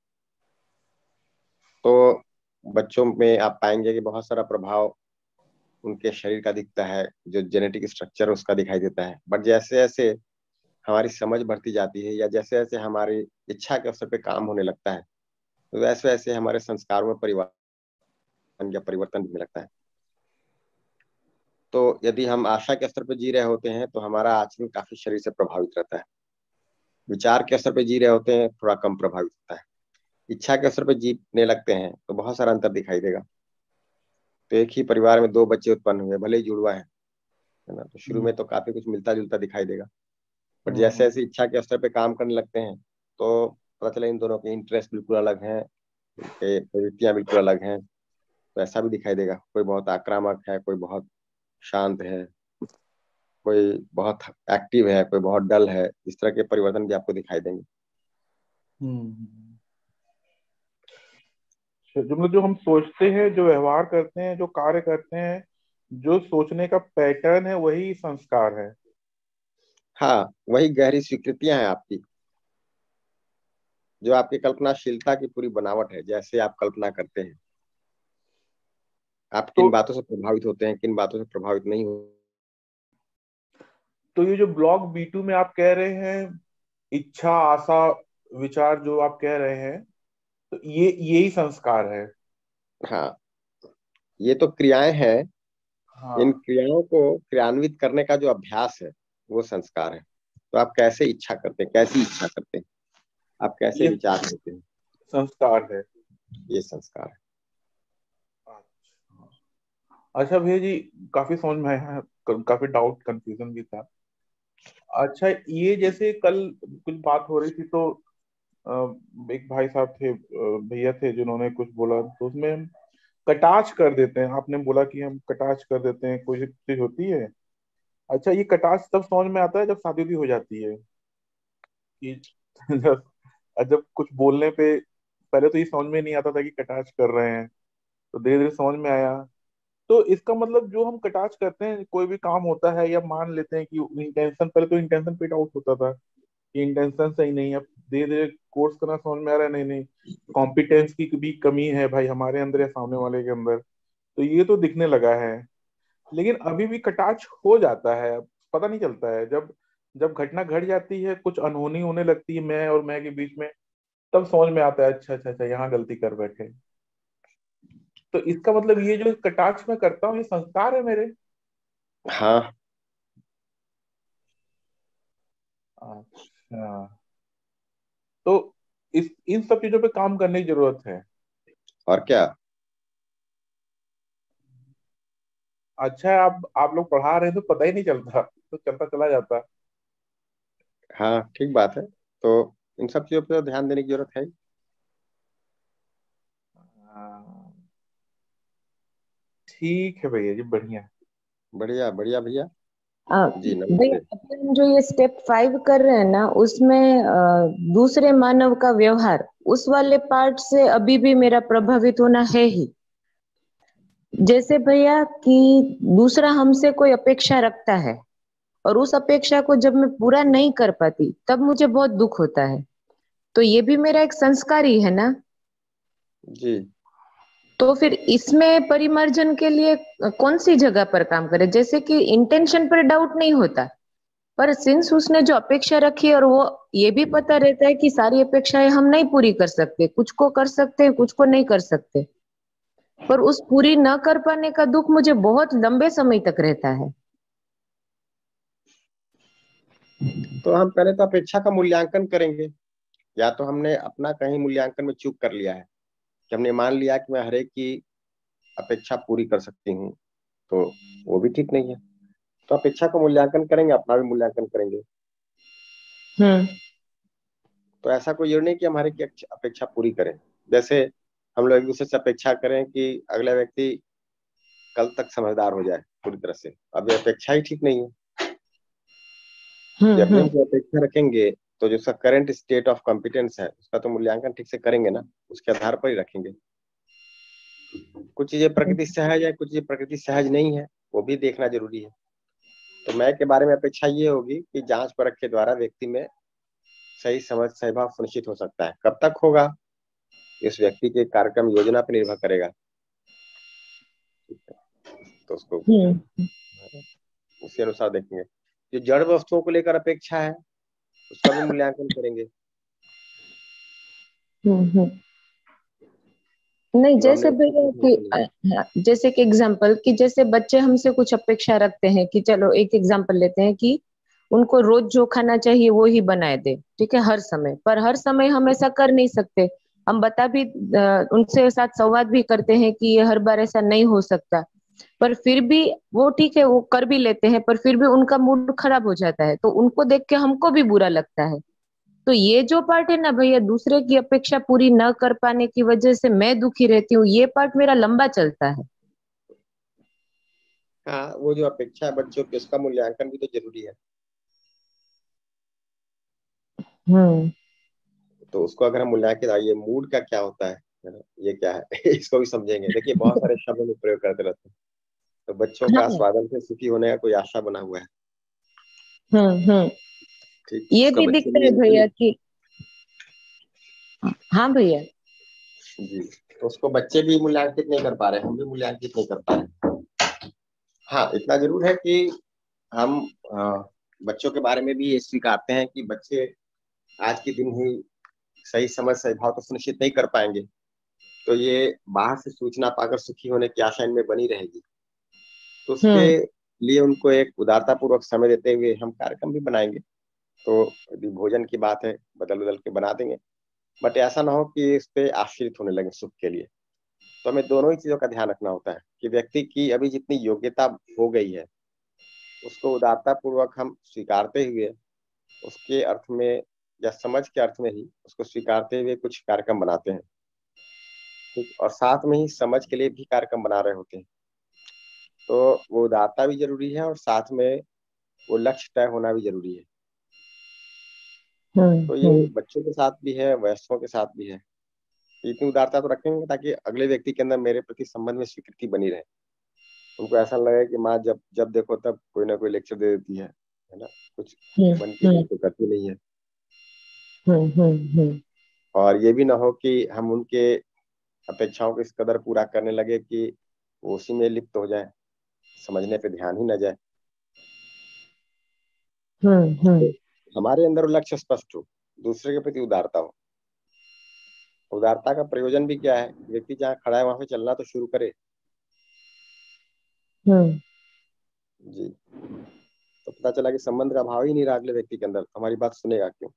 तो बच्चों में आप पाएंगे कि बहुत सारा प्रभाव उनके शरीर का दिखता है, जो जेनेटिक स्ट्रक्चर उसका दिखाई देता है। बट जैसे जैसे हमारी समझ बढ़ती जाती है या जैसे जैसे हमारी इच्छा के अवसर पे काम होने लगता है, तो वैसे वैसे हमारे संस्कारों में परिवर्तन दिखने लगता है। तो यदि हम आशा के स्तर पर जी रहे होते हैं तो हमारा आचरण काफी शरीर से प्रभावित रहता है। विचार के स्तर पर जी रहे होते हैं थोड़ा कम प्रभावित होता है। इच्छा के स्तर पर जीने लगते हैं तो बहुत सारा अंतर दिखाई देगा। तो एक ही परिवार में दो बच्चे उत्पन्न हुए, भले ही जुड़वा है ना, तो शुरू में तो काफी कुछ मिलता जुलता दिखाई देगा। बट जैसे जैसे इच्छा के स्तर पे काम करने लगते हैं तो पता चला इन दोनों के इंटरेस्ट बिल्कुल अलग हैं, उनके प्रवृत्तियां बिल्कुल अलग हैं। तो ऐसा भी दिखाई देगा, कोई बहुत आक्रामक है, कोई बहुत शांत है, कोई बहुत एक्टिव है, कोई बहुत डल है। इस तरह के परिवर्तन भी आपको दिखाई देंगे। हम्म। जो हम सोचते हैं, जो व्यवहार करते हैं, जो कार्य करते हैं, जो सोचने का पैटर्न है, वही संस्कार है। हाँ, वही गहरी स्वीकृतियां हैं आपकी, जो आपकी कल्पनाशीलता की पूरी बनावट है, जैसे आप कल्पना करते हैं। आप तो किन बातों से प्रभावित होते हैं, किन बातों से प्रभावित नहीं हो। तो ये जो ब्लॉक B2 में आप कह रहे हैं, इच्छा, आशा, विचार जो आप कह रहे हैं, तो ये यही संस्कार है। हाँ, ये तो क्रियाएं हैं। इन हाँ। क्रियाओं को क्रियान्वित करने का जो अभ्यास है वो संस्कार है। तो आप कैसे इच्छा करते हैं, कैसी इच्छा करते हैं, आप कैसे ये विचार करते हैं, संस्कार है। ये संस्कार है। अच्छा। अच्छा भैया जी, काफी समझ में आया, काफी डाउट कंफ्यूजन भी था। अच्छा, ये जैसे कल कुछ बात हो रही थी तो एक भाई साहब थे, भैया थे, जिन्होंने कुछ बोला तो उसमें हम कटाक्ष कर देते हैं। आपने बोला कि हम कटाक्ष कर देते हैं, कोई चीज होती है। अच्छा, ये कटाक्ष तब समझ में आता है जब शादी भी हो जाती है कि जब जब कुछ बोलने पे पहले तो ये समझ में नहीं आता था कि कटाक्ष कर रहे हैं, तो धीरे धीरे समझ में आया। तो इसका मतलब जो हम कटाक्ष करते हैं, कोई भी काम होता है, या मान लेते हैं कि इंटेंशन, पहले तो इंटेंशन पे डाउट होता था कि इंटेंशन सही नहीं है। अब धीरे धीरे कोर्स करना समझ में आ रहा है, नहीं नहीं, कॉम्पिटेंस की भी कमी है भाई हमारे अंदर या सामने वाले के अंदर, तो ये तो दिखने लगा है। लेकिन अभी भी कटाक्ष हो जाता है, पता नहीं चलता है। जब जब घटना घट जाती है, कुछ अनहोनी होने लगती है मैं और मैं के बीच में, तब समझ में आता है, अच्छा अच्छा अच्छा, यहाँ गलती कर बैठे। तो इसका मतलब ये जो कटाक्ष मैं करता हूँ, ये संस्कार है मेरे। हाँ, अच्छा। तो इस इन सब चीजों पे काम करने की जरूरत है। और क्या। अच्छा है, आप लोग पढ़ा रहे हैं तो पता ही नहीं चलता, तो चलता चला जाता। हाँ, ठीक बात है। तो इन सब चीजों पर तो ध्यान देने की जरूरत है ही। हाँ, ठीक है भैया जी, बढ़िया। बढ़िया बढ़िया भैया जी, भैया, नमस्ते। अपन जो ये स्टेप 5 कर रहे हैं ना, उसमें दूसरे मानव का व्यवहार, उस वाले पार्ट से अभी भी मेरा प्रभावित होना है ही। जैसे भैया कि दूसरा हमसे कोई अपेक्षा रखता है और उस अपेक्षा को जब मैं पूरा नहीं कर पाती तब मुझे बहुत दुख होता है। तो ये भी मेरा एक संस्कार ही है ना। जी, तो फिर इसमें परिमार्जन के लिए कौन सी जगह पर काम करें? जैसे कि इंटेंशन पर डाउट नहीं होता, पर सिंस उसने जो अपेक्षा रखी और वो ये भी पता रहता है कि सारी अपेक्षाएं हम नहीं पूरी कर सकते, कुछ को कर सकते हैं, कुछ को नहीं कर सकते, पर उस पूरी न कर पाने का दुख मुझे बहुत लंबे समय तक रहता है। तो हम पहले तो अपेक्षा का मूल्यांकन करेंगे। या तो हमने अपना कहीं मूल्यांकन में चूक कर लिया है कि हमने मान लिया कि मैं हर एक की अपेक्षा पूरी कर सकती हूँ, तो वो भी ठीक नहीं है। तो अपेक्षा का मूल्यांकन करेंगे, अपना भी मूल्यांकन करेंगे। तो ऐसा कोई ये नहीं कि हमारे की अपेक्षा पूरी करें। जैसे हम लोग एक दूसरे से अपेक्षा करें कि अगला व्यक्ति कल तक समझदार हो जाए पूरी तरह से, अब ये अपेक्षा ही ठीक नहीं है। जब भी हम कोई अपेक्षा रखेंगे तो जो उसका करंट स्टेट ऑफ कॉम्पिटेंस है उसका तो मूल्यांकन ठीक से करेंगे ना, उसके आधार पर ही रखेंगे। कुछ चीजें प्रकृति सहज है, कुछ चीजें प्रकृति सहज नहीं है, वो भी देखना जरूरी है। तो मैं के बारे में अपेक्षा ये होगी कि जांच परख के द्वारा व्यक्ति में सही समझ सही भाव सुनिश्चित हो सकता है। कब तक होगा इस व्यक्ति के कार्यक्रम योजना पर निर्भर करेगा। तो उसको उसी अनुसार देखेंगे। जो जड़ वस्तुओं को लेकर अपेक्षा है उसका भी मूल्यांकन करेंगे। नहीं, जैसे भैया कि जैसे कि एग्जाम्पल कि जैसे बच्चे हमसे कुछ अपेक्षा रखते हैं कि चलो एक एग्जाम्पल लेते हैं कि उनको रोज जो खाना चाहिए वो ही बनाए दे, ठीक है, हर समय। पर हर समय हम ऐसा कर नहीं सकते। हम बता भी उनसे साथ संवाद भी करते हैं कि ये हर बार ऐसा नहीं हो सकता, पर फिर भी वो ठीक है, वो कर भी लेते हैं, पर फिर भी उनका मूड खराब हो जाता है, तो उनको देख के हमको भी बुरा लगता है। तो ये जो पार्ट है ना भैया, दूसरे की अपेक्षा पूरी न कर पाने की वजह से मैं दुखी रहती हूँ, ये पार्ट मेरा लंबा चलता है। हाँ, वो जो अपेक्षा है बच्चों की उसका मूल्यांकन भी तो जरूरी है। तो उसको अगर हम मूल्यांकन, ये मूड का क्या होता है ना, ये क्या है इसको भी समझेंगे। देखिए बहुत सारे शब्द में प्रयोग करते रहते हैं। तो बच्चों का स्वादन से सुखी होने का कोई आशा बना हुआ है। ठीक, ये भी दिखता है भैया कि हाँ भैया जी, तो उसको बच्चे भी मूल्यांकित नहीं कर पा रहे, हम भी मूल्यांकित नहीं कर पा रहे। हाँ, इतना जरूर है कि हम बच्चों के बारे में भी ये स्वीकारते हैं कि बच्चे आज के दिन ही सही समझ सही भाव तो सुनिश्चित नहीं कर पाएंगे, तो ये बाहर से सूचना पाकर सुखी होने की आशा इनमें बनी रहेगी। तो उसके लिए उनको एक उदारता पूर्वक समय देते हुए हम कार्यक्रम भी बनाएंगे। तो यदि भोजन की बात है बदल बदल के बना देंगे, बट ऐसा ना हो कि इस पे आश्रित होने लगे सुख के लिए। तो हमें दोनों ही चीजों का ध्यान रखना होता है कि व्यक्ति की अभी जितनी योग्यता हो गई है उसको उदारता पूर्वक हम स्वीकारते हुए उसके अर्थ में या समझ के अर्थ में ही उसको स्वीकारते हुए कुछ कार्यक्रम बनाते हैं। ठीक, और साथ में ही समझ के लिए भी कार्यक्रम बना रहे होते हैं। तो वो उदारता भी जरूरी है और साथ में वो लक्ष्य तय होना भी जरूरी है। तो ये बच्चों के साथ भी है, वयस्कों के साथ भी है। इतनी उदारता तो रखेंगे ताकि अगले व्यक्ति के अंदर मेरे प्रति संबंध में स्वीकृति बनी रहे। उनको ऐसा लगे कि माँ जब जब देखो तब कोई ना कोई लेक्चर दे देती है ना, कुछ मन की बात तो करती नहीं है। और ये भी ना हो कि हम उनके अपेक्षाओं को इस कदर पूरा करने लगे कि वो उसी में लिप्त हो जाए, समझने पे ध्यान ही न जाए। तो हमारे अंदर लक्ष्य स्पष्ट हो, दूसरे के प्रति उदारता हो। उदारता का प्रयोजन भी क्या है, व्यक्ति जहाँ खड़ा है वहां पे चलना तो शुरू करे। जी, तो पता चला कि संबंध का भाव ही नहीं रहा अगले व्यक्ति के अंदर, तो हमारी बात सुनेगा क्यों।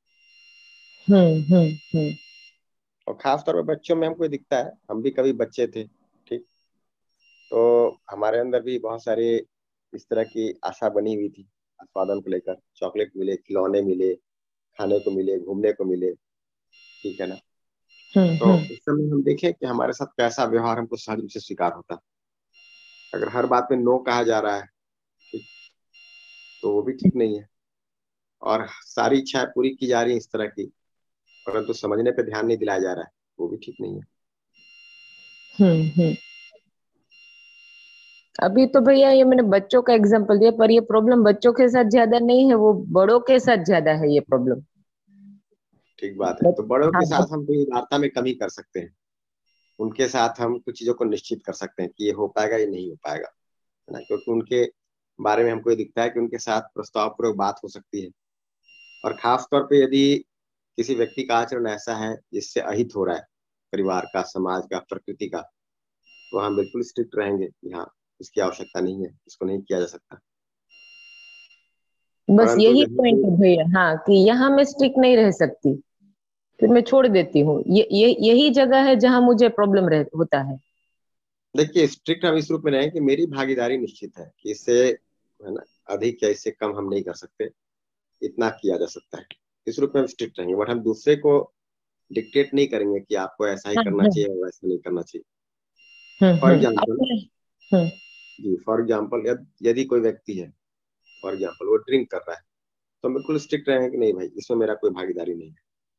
और खास तौर पर बच्चों में हमको दिखता है, हम भी कभी बच्चे थे, ठीक, तो हमारे अंदर भी बहुत सारे इस तरह की आशा बनी हुई थी आस्वादन को लेकर। चॉकलेट मिले, खिलौने मिले, खाने को मिले, घूमने को मिले, ठीक है ना। तो इस समय हम देखें कि हमारे साथ कैसा व्यवहार हमको सहज रूप से स्वीकार होता। अगर हर बात में नो कहा जा रहा है, ठीक, तो वो भी ठीक नहीं है। और सारी इच्छाएं पूरी की जा रही है इस तरह की, परंतु समझने पे ध्यान नहीं दिलाया जा रहा है, वो भी ठीक नहीं है। अभी तो भैया ये मैंने बच्चों का एग्जांपल दिया, पर ये प्रॉब्लम बच्चों के साथ ज्यादा नहीं है, वो बड़ों के साथ ज्यादा है ये प्रॉब्लम। ठीक बात है। तो बड़ों के साथ हम कोई वार्ता में कमी कर सकते हैं, उनके साथ हम कुछ चीजों को निश्चित कर सकते हैं कि ये हो पाएगा, ये नहीं हो पाएगा, है ना, क्योंकि उनके बारे में हमको ये दिखता है कि उनके साथ प्रस्ताव पूर्वक बात हो सकती है। और खास तौर पे यदि किसी व्यक्ति का आचरण ऐसा है जिससे अहित हो रहा है परिवार का, समाज का, प्रकृति का, तो हम बिल्कुल स्ट्रिक्ट रहेंगे कि हाँ इसकी आवश्यकता नहीं है, इसको नहीं किया जा सकता। बस यही पॉइंट है भैया, हाँ, कि यहाँ मैं स्ट्रिक्ट नहीं रह सकती, फिर मैं छोड़ देती हूँ। यही जगह है जहाँ मुझे प्रॉब्लम होता है। देखिए, स्ट्रिक्ट हम इस रूप में रहें कि मेरी भागीदारी निश्चित है कि इससे है ना, अधिक या इससे कम हम नहीं कर सकते, इतना किया जा सकता है, इस रूप में हम स्ट्रिक्ट रहेंगे। बट हम दूसरे को डिक्टेट नहीं करेंगे कि आपको ऐसा ही करना चाहिए और वैसा नहीं करना चाहिए। फॉर एग्जाम्पल, जी फॉर एग्जाम्पल, यदि कोई व्यक्ति है, फॉर एग्जाम्पल वो ड्रिंक कर रहा है, तो बिल्कुल स्ट्रिक्ट रहेंगे कि नहीं भाई, इसमें मेरा कोई भागीदारी नहीं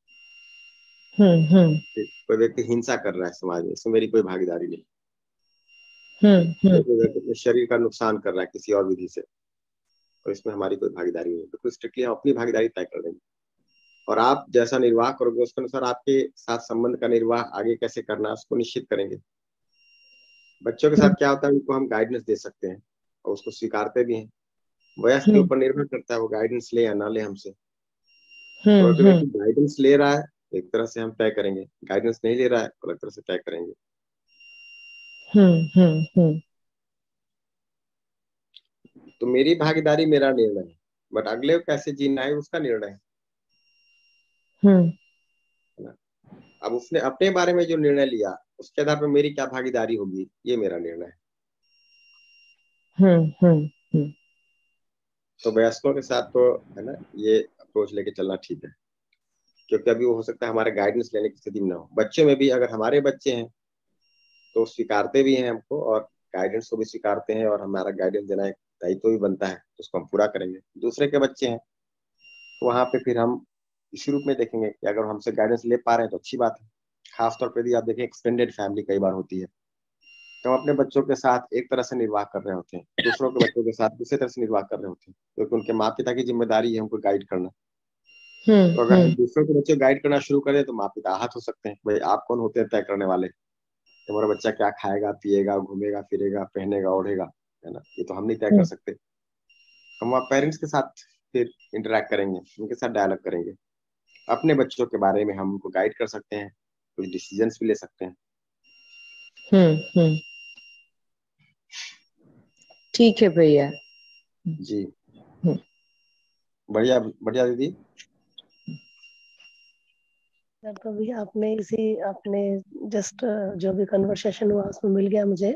है। कोई व्यक्ति हिंसा कर रहा है समाज में, इसमें मेरी कोई भागीदारी नहीं है। कोई व्यक्ति अपने शरीर का नुकसान कर रहा है किसी और विधि से, और इसमें हमारी कोई भागीदारी नहीं है। बिल्कुल स्ट्रिक्टली हम अपनी भागीदारी तय कर देंगे, और आप जैसा निर्वाह करोगे उसके अनुसार आपके साथ संबंध का निर्वाह आगे कैसे करना है उसको निश्चित करेंगे। बच्चों के साथ क्या होता है, उनको हम गाइडेंस दे सकते हैं और उसको स्वीकारते भी हैं। वयस्क के ऊपर निर्भर करता है वो गाइडेंस ले या ना ले हमसे। तो अगर व्यक्ति गाइडेंस ले रहा है एक तरह से हम तय करेंगे, गाइडेंस नहीं ले रहा है अलग तरह से तय करेंगे। तो मेरी भागीदारी मेरा निर्णय है, बट अगले को कैसे जीना है उसका निर्णय है ना। अब उसने अपने बारे में जो निर्णय लिया उसके आधार पर मेरी क्या भागीदारी होगी, ये मेरा निर्णय है। तो वयस्कों के साथ तो है ना ये अप्रोच लेके चलना ठीक है, क्योंकि अभी वो हो सकता है हमारे गाइडेंस लेने की स्थिति में ना हो। बच्चे में भी अगर हमारे बच्चे हैं तो स्वीकारते भी हैं हमको और गाइडेंस को भी स्वीकारते हैं, और हमारा गाइडेंस देना एक दायित्व भी बनता है, तो उसको हम पूरा करेंगे। दूसरे के बच्चे हैं तो वहां पे फिर हम इसी रूप में देखेंगे कि अगर हमसे गाइडेंस ले पा रहे हैं तो अच्छी बात है। खासतौर पर यदि आप देखें एक्सटेंडेड फैमिली कई बार होती है, तो हम अपने बच्चों के साथ एक तरह से निर्वाह कर रहे होते हैं, दूसरों के बच्चों के साथ दूसरी तरह से निर्वाह कर रहे होते हैं, क्योंकि उनके माँ पिता की जिम्मेदारी है उनको गाइड करना। तो अगर हम दूसरों के बच्चे गाइड करना शुरू करें तो माँ पिता आहत हो सकते हैं, भाई आप कौन होते हैं तय करने वाले, हमारा बच्चा क्या खाएगा पिएगा घूमेगा फिरेगा पहनेगा ओढ़ेगा, है ना, ये तो हम नहीं तय कर सकते। हम वहाँ पेरेंट्स के साथ फिर इंटरेक्ट करेंगे, उनके साथ डायलॉग करेंगे, अपने बच्चों के बारे में हम उनको गाइड कर सकते हैं, कुछ डिसीजंस भी ले सकते हैं। ठीक है भैया जी बढ़िया बढ़िया दीदी। तो भी आपने जस्ट जो भी कन्वर्सेशन हुआ उसमें मिल गया मुझे।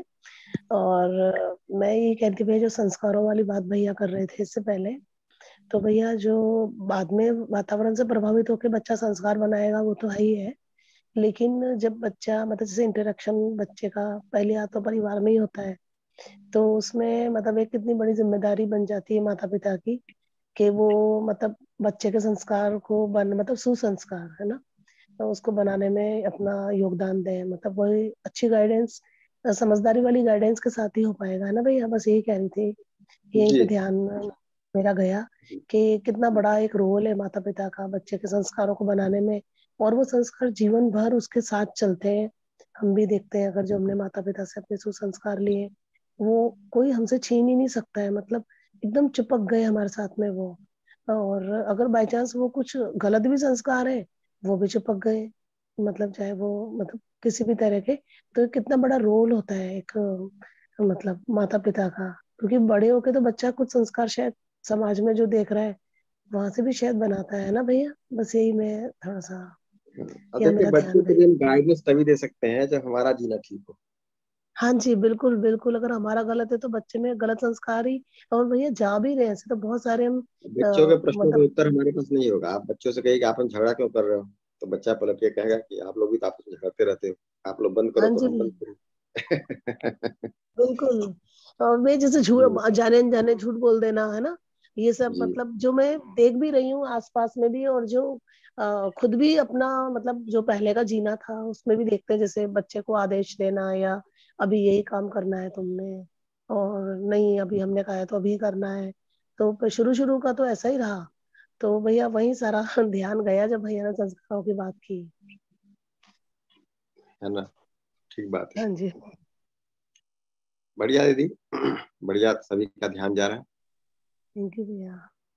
और मैं ये कहती भैया जो संस्कारों वाली बात भैया कर रहे थे इससे पहले, तो भैया जो बाद में वातावरण से प्रभावित होकर बच्चा संस्कार बनाएगा वो तो है ही है, लेकिन जब बच्चा मतलब जैसे इंटरेक्शन बच्चे का पहले या तो परिवार में ही होता है, तो उसमें मतलब एक कितनी बड़ी जिम्मेदारी बन जाती है माता पिता की कि वो मतलब बच्चे के संस्कार को मतलब सुसंस्कार है ना, तो उसको बनाने में अपना योगदान दें। मतलब वही अच्छी गाइडेंस समझदारी वाली गाइडेंस के साथ ही हो पाएगा, है ना भैया। बस यही कह रही थी, यहीं पे ध्यान मेरा गया कि कितना बड़ा एक रोल है माता पिता का बच्चे के संस्कारों को बनाने में, और वो संस्कार जीवन भर उसके साथ चलते हैं। हम भी देखते हैं अगर जो हमने माता पिता से अपने सुसंस्कार लिए वो कोई हमसे छीन ही नहीं सकता है, मतलब एकदम चिपक गए हमारे साथ में वो। और अगर बाई चांस वो कुछ गलत भी संस्कार है वो भी चिपक गए, मतलब चाहे वो मतलब किसी भी तरह के। तो कितना बड़ा रोल होता है एक मतलब माता पिता का, क्योंकि बड़े होके तो बच्चा कुछ संस्कार शायद समाज में जो देख रहा है वहां से भी शायद बनाता है ना भैया। बस यही मैं थोड़ा सा देखिए बच्चे को भी हम गाइडेंस तभी दे सकते हैं जब हमारा जीना ठीक हो। हाँ जी बिल्कुल बिल्कुल, अगर हमारा गलत है तो बच्चे में गलत संस्कार ही। और भैया जा भी रहे हैं ऐसे तो बहुत सारे हम बच्चों के प्रश्नों का मतलब उत्तर हमारे पास नहीं होगा। आप बच्चों से कहिए कि आप झगड़ा क्यों कर रहे हो, तो बच्चा पलट के कहेगा कि आप लोग भी तो आपस में झगड़ते रहते हो, आप लोग बंद करो हाँ तो जी हम बंद करें। बिल्कुल। और वे जैसे झूठ जाने अनजाने झूठ बोल देना है ना, ये सब जी मतलब जो मैं देख भी रही हूँ आसपास में भी, और जो खुद भी अपना मतलब जो पहले का जीना था उसमें भी देखते हैं, जैसे बच्चे को आदेश देना या अभी यही काम करना है तुमने, और नहीं अभी हमने कहा है तो अभी करना है। तो शुरू शुरू का तो ऐसा ही रहा। तो भैया वही सारा ध्यान गया जब भैया ने संस्कारों की बात की, है ना, ठीक बात है। हाँ जी बढ़िया दीदी बढ़िया, सभी का ध्यान जा रहा है। थैंक यू भैया।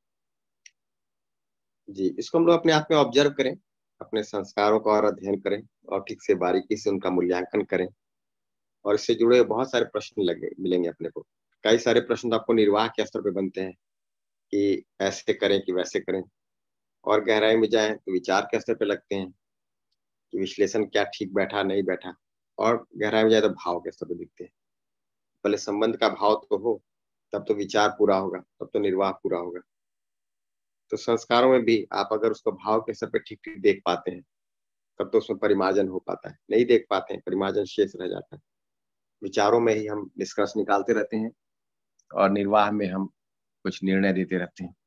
जी इसको हम लोग अपने आप में ऑब्जर्व करें, अपने संस्कारों का और अध्ययन करें और ठीक से बारीकी से उनका मूल्यांकन करें, और इससे जुड़े बहुत सारे प्रश्न लगे मिलेंगे अपने को। कई सारे प्रश्न तो आपको निर्वाह के स्तर पे बनते हैं कि ऐसे करें कि वैसे करें, और गहराई में जाएं तो विचार के स्तर पे लगते हैं कि विश्लेषण क्या ठीक बैठा नहीं बैठा, और गहराई में जाए तो भाव के स्तर पे दिखते हैं। पहले संबंध का भाव तो हो तब तो विचार पूरा होगा, तब तो निर्वाह पूरा होगा। तो संस्कारों में भी आप अगर उसको भाव के स्तर पे ठीक ठीक देख पाते हैं, तब तो उसमें परिमार्जन हो पाता है। नहीं देख पाते हैं, परिमार्जन शेष रह जाता है। विचारों में ही हम निष्कर्ष निकालते रहते हैं और निर्वाह में हम कुछ निर्णय देते रहते हैं।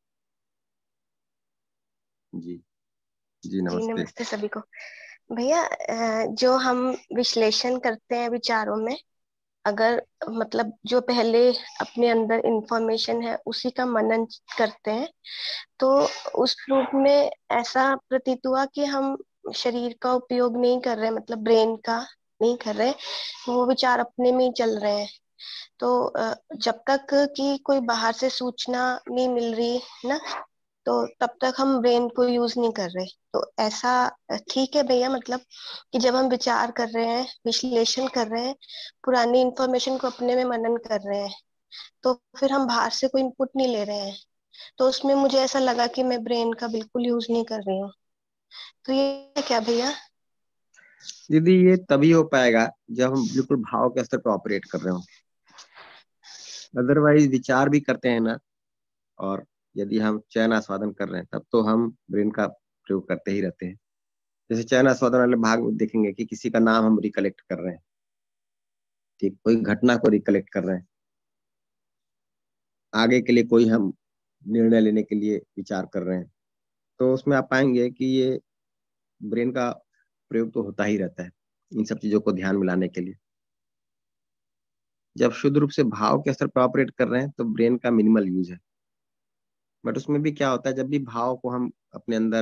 जी जी जी नमस्ते। नमस्ते सभी को। भैया जो हम विश्लेषण करते हैं विचारों में, अगर मतलब जो पहले अपने अंदर इंफॉर्मेशन है उसी का मनन करते हैं, तो उस रूप में ऐसा प्रतीत हुआ कि हम शरीर का उपयोग नहीं कर रहे, मतलब ब्रेन का नहीं कर रहे, वो विचार अपने में ही चल रहे हैं। तो जब तक कि कोई बाहर से सूचना नहीं मिल रही ना, तो तब तक हम ब्रेन को यूज नहीं कर रहे। तो ऐसा ठीक है भैया, मतलब कि जब हम विचार कर रहे हैं, विश्लेषण कर रहे हैं, पुरानी इंफॉर्मेशन को अपने में मनन कर रहे हैं, तो फिर हम बाहर से कोई इनपुट नहीं ले रहे हैं, तो उसमें मुझे ऐसा लगा कि मैं ब्रेन का बिल्कुल यूज नहीं कर रही हूँ। तो ये है क्या भैया? दीदी ये तभी हो पाएगा जब हम बिल्कुल भाव के स्तर पर ऑपरेट कर रहे हो। अदरवाइज विचार भी करते हैं ना, और यदि हम चयन आस्वादन कर रहे हैं तब तो हम ब्रेन का प्रयोग करते ही रहते हैं। जैसे चयन आस्वादन वाले भाग में देखेंगे कि किसी का नाम हम रिकलेक्ट कर रहे हैं, ठीक, कोई घटना को रिकलेक्ट कर रहे हैं, आगे के लिए कोई हम निर्णय लेने के लिए विचार कर रहे हैं, तो उसमें आप पाएंगे कि ये ब्रेन का प्रयोग तो होता ही रहता है इन सब चीजों को ध्यान में लाने के लिए। जब शुद्ध रूप से भाव के स्तर पर ऑपरेट कर रहे हैं तो ब्रेन का मिनिमल यूज है। बट उसमें भी क्या होता है, जब भी भाव को हम अपने अंदर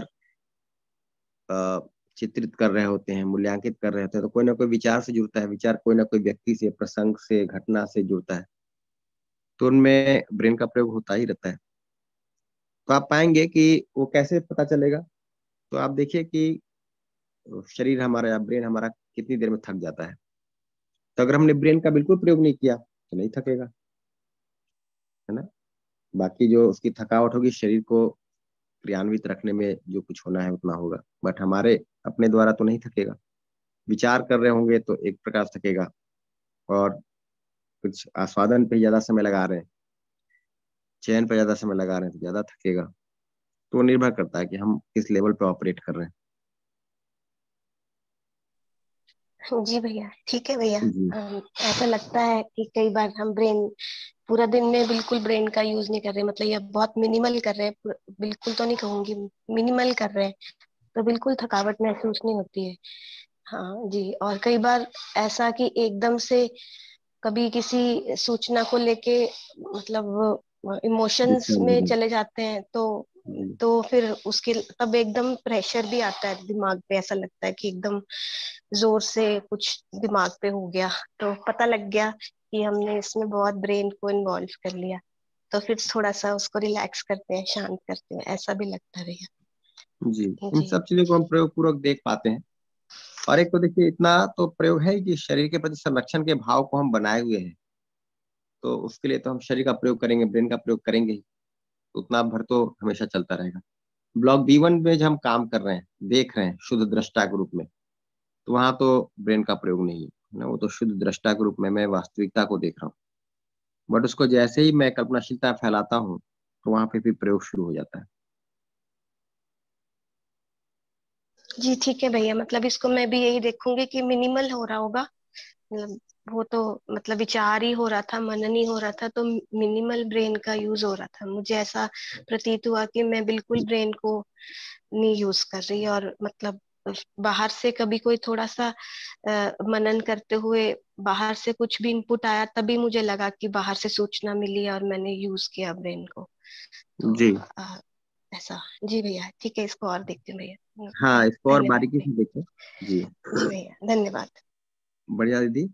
चित्रित कर रहे होते हैं, मूल्यांकित कर रहे होते हैं, तो कोई ना कोई विचार से जुड़ता है। विचार कोई ना कोई व्यक्ति से, प्रसंग से, घटना से जुड़ता है, तो उनमें ब्रेन का प्रयोग होता ही रहता है। तो आप पाएंगे कि वो कैसे पता चलेगा, तो आप देखिए कि शरीर हमारा या ब्रेन हमारा कितनी देर में थक जाता है। तो अगर हमने ब्रेन का बिल्कुल प्रयोग नहीं किया तो नहीं थकेगा, है ना। बाकी जो उसकी थकावट होगी शरीर को क्रियान्वित रखने में जो कुछ होना है उतना होगा, बट हमारे अपने द्वारा तो नहीं थकेगा। विचार कर रहे होंगे तो एक प्रकार से थकेगा, और कुछ आस्वादन पे ज्यादा समय लगा रहे हैं, चयन पे ज्यादा समय लगा रहे हैं तो ज्यादा थकेगा। तो निर्भर करता है कि हम किस लेवल पे ऑपरेट कर रहे हैं। जी भैया, ठीक है भैया। जी ऐसा लगता है कि कई बार हम ब्रेन पूरा दिन में बिल्कुल ब्रेन का यूज नहीं कर रहे, मतलब ये बहुत मिनिमल कर रहे हैं, बिल्कुल तो नहीं कहूंगी, मिनिमल कर रहे हैं, तो बिल्कुल थकावट महसूस नहीं होती है। हाँ जी। और कई बार ऐसा कि एकदम से कभी किसी सूचना को लेके मतलब इमोशंस डिस्टर्ब हो में गया। चले जाते हैं, तो फिर उसके तब एकदम प्रेशर भी आता है दिमाग पे, ऐसा लगता है कि एकदम जोर से कुछ दिमाग पे हो गया, तो पता लग गया कि हमने इसमें बहुत ब्रेन को इन्वॉल्व कर लिया, तो फिर थोड़ा सा उसको रिलैक्स करते हैं, शांत करते हैं, ऐसा भी लगता है भैया। जी इन जी सब चीजों को हम प्रयोग पूर्वक देख पाते हैं। और एक तो देखिए इतना तो प्रयोग है कि शरीर के प्रति संरक्षण के भाव को हम बनाए हुए हैं, तो उसके लिए तो हम शरीर का प्रयोग करेंगे, ब्रेन का प्रयोग करेंगे ही। उतना भर तो हमेशा चलता रहेगा। ब्लॉक B1 में जब हम काम कर रहे हैं, देख रहे हैं शुद्ध दृष्टा के रूप में, तो वहां तो ब्रेन का प्रयोग नहीं है ना, वो तो शुद्ध दृष्टा के रूप में मैं वास्तविकता को देख रहा हूँ। बट उसको जैसे ही मैं कल्पनाशीलता फैलाता हूँ तो वहां पे भी प्रयोग शुरू हो जाता है। जी ठीक है भैया, मतलब इसको मैं भी यही देखूंगी कि मिनिमल हो रहा होगा, मतलब वो तो मतलब विचार ही हो रहा था, मनन ही हो रहा था, तो मिनिमल ब्रेन का यूज हो रहा था। मुझे ऐसा प्रतीत हुआ कि मैं बिल्कुल ब्रेन को नहीं यूज कर रही, और मतलब बाहर से कभी कोई थोड़ा सा मनन करते हुए बाहर से कुछ भी इनपुट आया, तभी मुझे लगा कि बाहर से सूचना मिली और मैंने यूज किया ब्रेन को। तो जी ऐसा। जी भैया ठीक है, इसको और देखते हैं भैया। हाँ, इसको और धन्यवाद बारीकी भैया। से देखें। जी जी भैया, धन्यवाद। बढ़िया दीदी।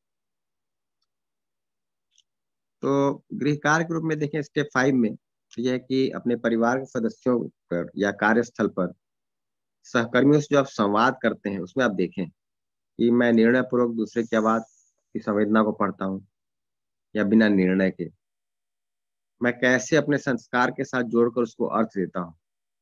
तो गृह कार्य के रूप में देखें स्टेप 5 में, तो यह है कि अपने परिवार के सदस्यों पर या कार्यस्थल पर सहकर्मियों से जो आप संवाद करते हैं उसमें आप देखें कि मैं निर्णय पूर्वक दूसरे की आवाज की संवेदना को पढ़ता हूँ या बिना निर्णय के मैं कैसे अपने संस्कार के साथ जोड़कर उसको अर्थ देता हूँ,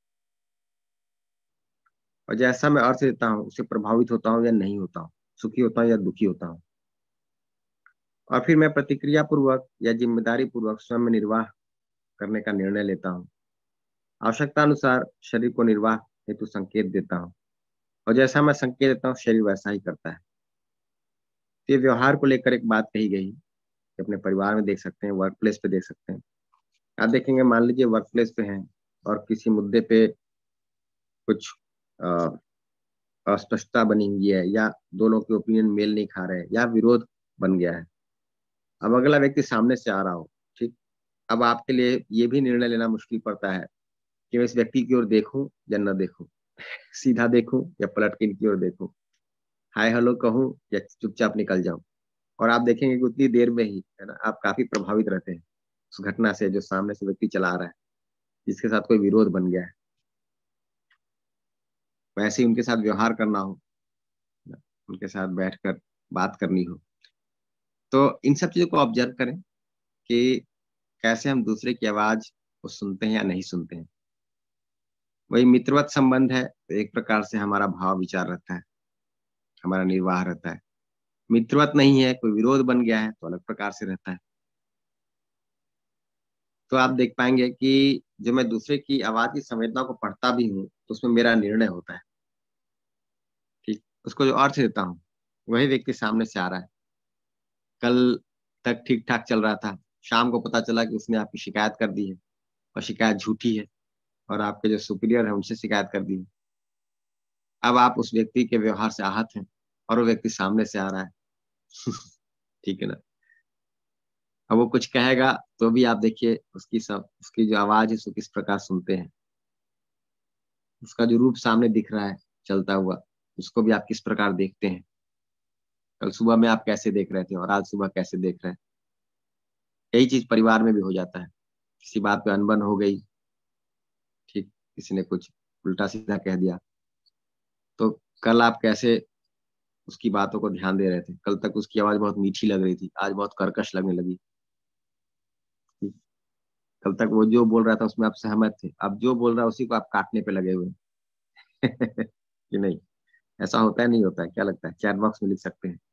और जैसा मैं अर्थ देता हूँ उससे प्रभावित होता हूँ या नहीं होता हूँ, सुखी होता हूँ या दुखी होता हूँ। और फिर मैं प्रतिक्रिया पूर्वक या जिम्मेदारी पूर्वक स्वयं में निर्वाह करने का निर्णय लेता हूँ। आवश्यकता अनुसार शरीर को निर्वाह हेतु संकेत देता हूँ, और जैसा मैं संकेत देता हूँ शरीर वैसा ही करता है। तो ये व्यवहार को लेकर एक बात कही गई कि अपने परिवार में देख सकते हैं, वर्क प्लेस पे देख सकते हैं। आप देखेंगे, मान लीजिए वर्क प्लेस पे हैं और किसी मुद्दे पे कुछ अस्पष्टता बनी हुई है, या दोनों के ओपिनियन मेल नहीं खा रहे, या विरोध बन गया है। अब अगला व्यक्ति सामने से आ रहा हो, ठीक, अब आपके लिए ये भी निर्णय लेना मुश्किल पड़ता है कि मैं इस व्यक्ति की ओर देखूं या न देखूं, सीधा देखूं या पलट के इनकी ओर देखूं, हाय हेलो कहूं या चुपचाप निकल जाऊं। और आप देखेंगे कि उतनी देर में ही, है ना, आप काफी प्रभावित रहते हैं उस घटना से जो सामने से व्यक्ति चला रहा है, जिसके साथ कोई विरोध बन गया है। वैसे ही उनके साथ व्यवहार करना हो, उनके साथ बैठकर बात करनी हो, तो इन सब चीजों को ऑब्जर्व करें कि कैसे हम दूसरे की आवाज को सुनते हैं या नहीं सुनते हैं। वही मित्रवत संबंध है तो एक प्रकार से हमारा भाव विचार रहता है, हमारा निर्वाह रहता है। मित्रवत नहीं है, कोई विरोध बन गया है तो अलग प्रकार से रहता है। तो आप देख पाएंगे कि जो मैं दूसरे की आवाज की संवेदना को पढ़ता भी हूँ तो उसमें मेरा निर्णय होता है, ठीक, उसको जो अर्थ देता हूँ। वही व्यक्ति सामने से आ रहा है, कल तक ठीक ठाक चल रहा था, शाम को पता चला कि उसने आपकी शिकायत कर दी है और शिकायत झूठी है, और आपके जो सुपीरियर है उनसे शिकायत कर दी है। अब आप उस व्यक्ति के व्यवहार से आहत हैं और वो व्यक्ति सामने से आ रहा है ठीक है ना। अब वो कुछ कहेगा तो भी आप देखिए उसकी जो आवाज है उसको किस प्रकार सुनते हैं, उसका जो रूप सामने दिख रहा है चलता हुआ, उसको भी आप किस प्रकार देखते हैं। कल सुबह में आप कैसे देख रहे थे और आज सुबह कैसे देख रहे हैं। यही चीज परिवार में भी हो जाता है। किसी बात पे अनबन हो गई, ठीक, किसी ने कुछ उल्टा सीधा कह दिया, तो कल आप कैसे उसकी बातों को ध्यान दे रहे थे। कल तक उसकी आवाज बहुत मीठी लग रही थी, आज बहुत कर्कश लगने लगी। कल तक वो जो बोल रहा था उसमें आप सहमत थे, अब जो बोल रहा है उसी को आप काटने पे लगे हुए कि नहीं। ऐसा होता है, नहीं होता है? क्या लगता है? चैट बॉक्स में लिख सकते हैं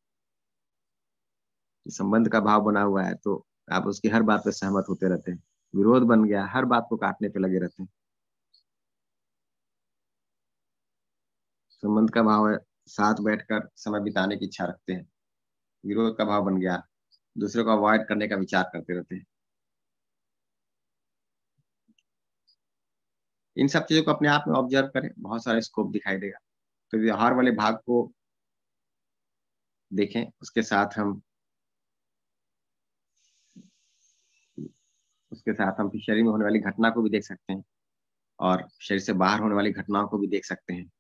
कि संबंध का भाव बना हुआ है तो आप उसकी हर बात पे सहमत होते रहते हैं, विरोध बन गया हर बात को काटने पे लगे रहते हैं। संबंध का भाव है साथ बैठकर समय बिताने की इच्छा रखते हैं, विरोध का भाव बन गया दूसरे को अवॉइड करने का विचार करते रहते हैं। इन सब चीजों को अपने आप में ऑब्जर्व करें, बहुत सारे स्कोप दिखाई देगा। तो व्यवहार वाले भाग को देखें, उसके साथ हम फिर शरीर में होने वाली घटना को भी देख सकते हैं और शरीर से बाहर होने वाली घटनाओं को भी देख सकते हैं,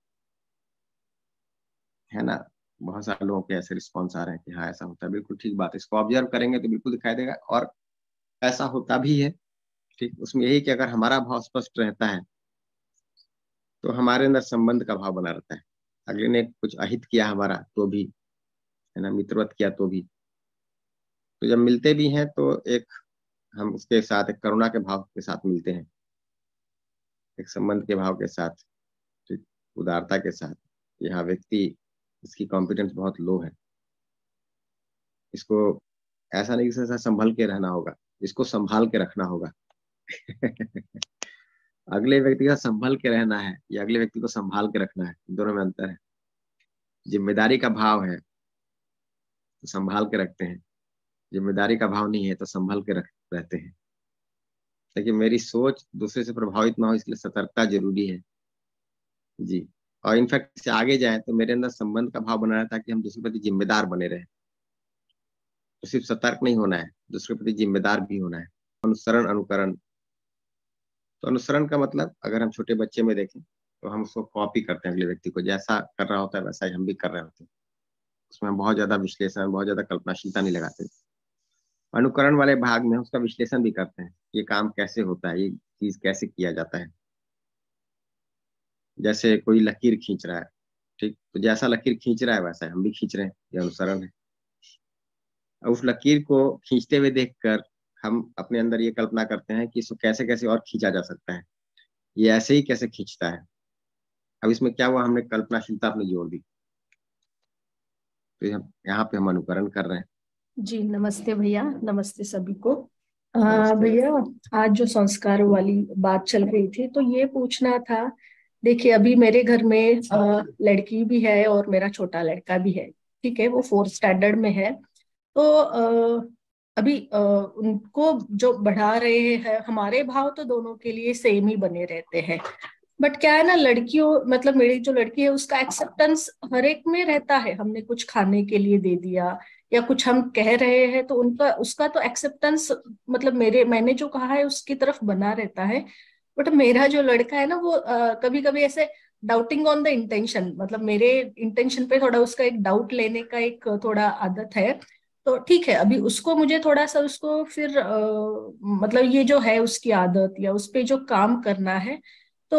है ना। बहुत सारे लोगों के ऐसे रिस्पॉन्स आ रहे हैं कि हाँ ऐसा होता है, बिल्कुल ठीक बात है। इसको ऑब्जर्व करेंगे तो बिल्कुल दिखाई देगा, और ऐसा होता भी है, ठीक। उसमें यही कि अगर हमारा भाव स्पष्ट रहता है तो हमारे अंदर संबंध का भाव बना रहता है। अगले ने कुछ अहित किया हमारा तो भी, है ना, मित्रवत किया तो भी, तो जब मिलते भी हैं तो एक हम उसके साथ एक करुणा के भाव के साथ मिलते हैं, एक संबंध के भाव के साथ, ठीक, उदारता के साथ। यहाँ व्यक्ति, इसकी कॉम्पिटेंस बहुत लो है, इसको ऐसा नहीं कि संभल के रहना होगा, इसको संभाल के रखना होगा अगले व्यक्ति का संभल के रहना है या अगले व्यक्ति को संभाल के रखना है, दोनों में अंतर है। जिम्मेदारी का भाव है तो संभाल के रखते हैं, जिम्मेदारी का भाव नहीं है तो संभल के रहते हैं। लेकिन मेरी सोच दूसरे से प्रभावित ना हो, इसलिए सतर्कता जरूरी है जी। और इनफैक्ट इससे आगे जाए तो मेरे अंदर संबंध का भाव बना रहा था कि हम दूसरे प्रति जिम्मेदार बने रहे। तो सिर्फ सतर्क नहीं होना है, दूसरे प्रति जिम्मेदार भी होना है। अनुसरण, अनुकरण। तो अनुसरण का मतलब अगर हम छोटे बच्चे में देखें तो हम उसको कॉपी करते हैं, अगले व्यक्ति को जैसा कर रहा होता है वैसा ही हम भी कर रहे होते हैं। उसमें हम बहुत ज्यादा विश्लेषण, बहुत ज्यादा कल्पनाशीलता नहीं लगाते। अनुकरण वाले भाग में उसका विश्लेषण भी करते हैं, ये काम कैसे होता है, ये चीज कैसे किया जाता है। जैसे कोई लकीर खींच रहा है, ठीक, तो जैसा लकीर खींच रहा है वैसा हम भी खींच रहे हैं, ये अनुसरण है। और उस लकीर को खींचते हुए देखकर हम अपने अंदर ये कल्पना करते हैं कि इसको कैसे कैसे और खींचा जा सकता है, ये ऐसे ही कैसे खींचता है। अब इसमें क्या हुआ, हमने कल्पनाशीलता अपने जोड़ दी, तो यहाँ पे हम अनुकरण कर रहे हैं। जी नमस्ते भैया, नमस्ते सभी को। नमस्ते। भैया, आज जो संस्कारों वाली बात चल रही थी तो ये पूछना था। देखिए, अभी मेरे घर में लड़की भी है और मेरा छोटा लड़का भी है। ठीक है, वो 4th स्टैंडर्ड में है। तो अभी उनको जो बढ़ा रहे हैं, हमारे भाव तो दोनों के लिए सेम ही बने रहते हैं। बट क्या है ना, लड़कियों मतलब मेरी जो लड़की है उसका एक्सेप्टेंस हर एक में रहता है। हमने कुछ खाने के लिए दे दिया या कुछ हम कह रहे हैं तो उनका उसका तो एक्सेप्टेंस मतलब मैंने जो कहा है उसकी तरफ बना रहता है। बट मेरा जो लड़का है ना वो कभी कभी ऐसे डाउटिंग ऑन द इंटेंशन, मतलब मेरे इंटेंशन पे थोड़ा उसका एक डाउट लेने का एक थोड़ा आदत है। तो ठीक है, अभी उसको मुझे थोड़ा सा उसको फिर मतलब ये जो है उसकी आदत या उस पे जो काम करना है। तो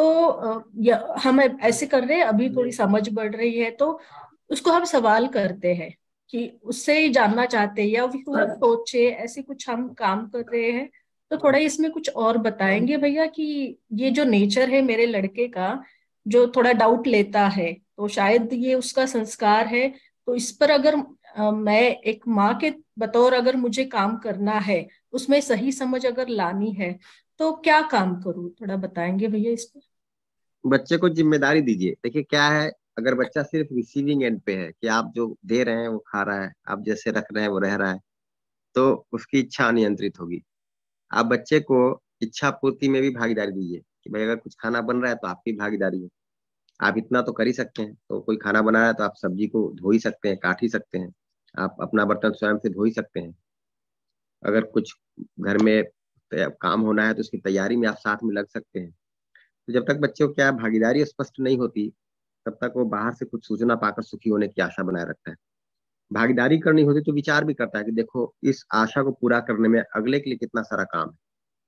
हम ऐसे कर रहे हैं, अभी थोड़ी समझ बढ़ रही है तो उसको हम सवाल करते हैं कि उससे ही जानना चाहते हैं या वो सोचे, ऐसे कुछ हम काम कर रहे हैं। तो थोड़ा इसमें कुछ और बताएंगे भैया कि ये जो नेचर है मेरे लड़के का, जो थोड़ा डाउट लेता है, तो शायद ये उसका संस्कार है। तो इस पर अगर मैं एक माँ के बतौर अगर मुझे काम करना है, उसमें सही समझ अगर लानी है, तो क्या काम करूं, थोड़ा बताएंगे भैया इस पर। बच्चे को जिम्मेदारी दीजिए। देखिए क्या है, अगर बच्चा सिर्फ रिसीविंग एंड पे है कि आप जो दे रहे हैं वो खा रहा है, आप जैसे रख रहे हैं वो रह रहा है, तो उसकी इच्छा अनियंत्रित होगी। आप बच्चे को इच्छा पूर्ति में भी भागीदारी दीजिए कि भाई अगर कुछ खाना बन रहा है तो आपकी भागीदारी है। आप इतना तो कर ही सकते हैं, तो कोई खाना बना रहा है तो आप सब्जी को धो ही सकते हैं, काट ही सकते हैं। आप अपना बर्तन स्वयं से धो ही सकते हैं। अगर कुछ घर में काम होना है तो उसकी तैयारी में आप साथ में लग सकते हैं। तो जब तक बच्चे को क्या है, भागीदारी स्पष्ट नहीं होती, तब तक वो बाहर से कुछ सूचना पाकर सुखी होने की आशा बनाए रखता है। भागीदारी करनी होती तो विचार भी करता है कि देखो इस आशा को पूरा करने में अगले के लिए कितना सारा काम है।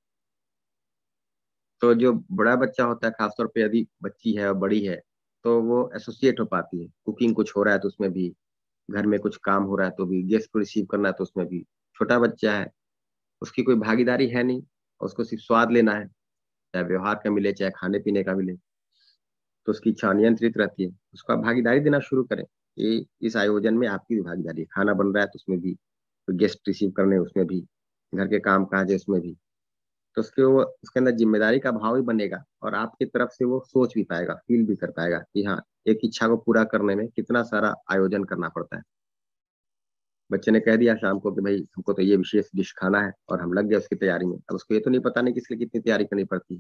तो जो बड़ा बच्चा होता है, खासतौर पे यदि बच्ची है और बड़ी है, तो वो एसोसिएट हो पाती है। कुकिंग कुछ हो रहा है तो उसमें भी, घर में कुछ काम हो रहा है तो भी, गेस्ट को रिसीव करना है तो उसमें भी। छोटा बच्चा है, उसकी कोई भागीदारी है नहीं, उसको सिर्फ स्वाद लेना है, चाहे व्यवहार का मिले चाहे खाने पीने का मिले। तो उसकी इच्छा नियंत्रित रहती है। उसको आप भागीदारी देना शुरू करें। ये इस आयोजन में आपकी भी भागीदारी है, खाना बन रहा है तो उसमें भी, तो गेस्ट रिसीव करने उसमें भी, घर के काम काज है उसमें भी। तो उसके अंदर जिम्मेदारी का भाव भी बनेगा और आपकी तरफ से वो सोच भी पाएगा, फील भी कर पाएगा कि हाँ, एक इच्छा को पूरा करने में कितना सारा आयोजन करना पड़ता है। बच्चे ने कह दिया शाम को कि भाई हमको तो ये विशेष डिश खाना है, और हम लग गए उसकी तैयारी में। अब उसको ये तो नहीं पता नहीं कि इसलिए कितनी तैयारी करनी पड़ती है।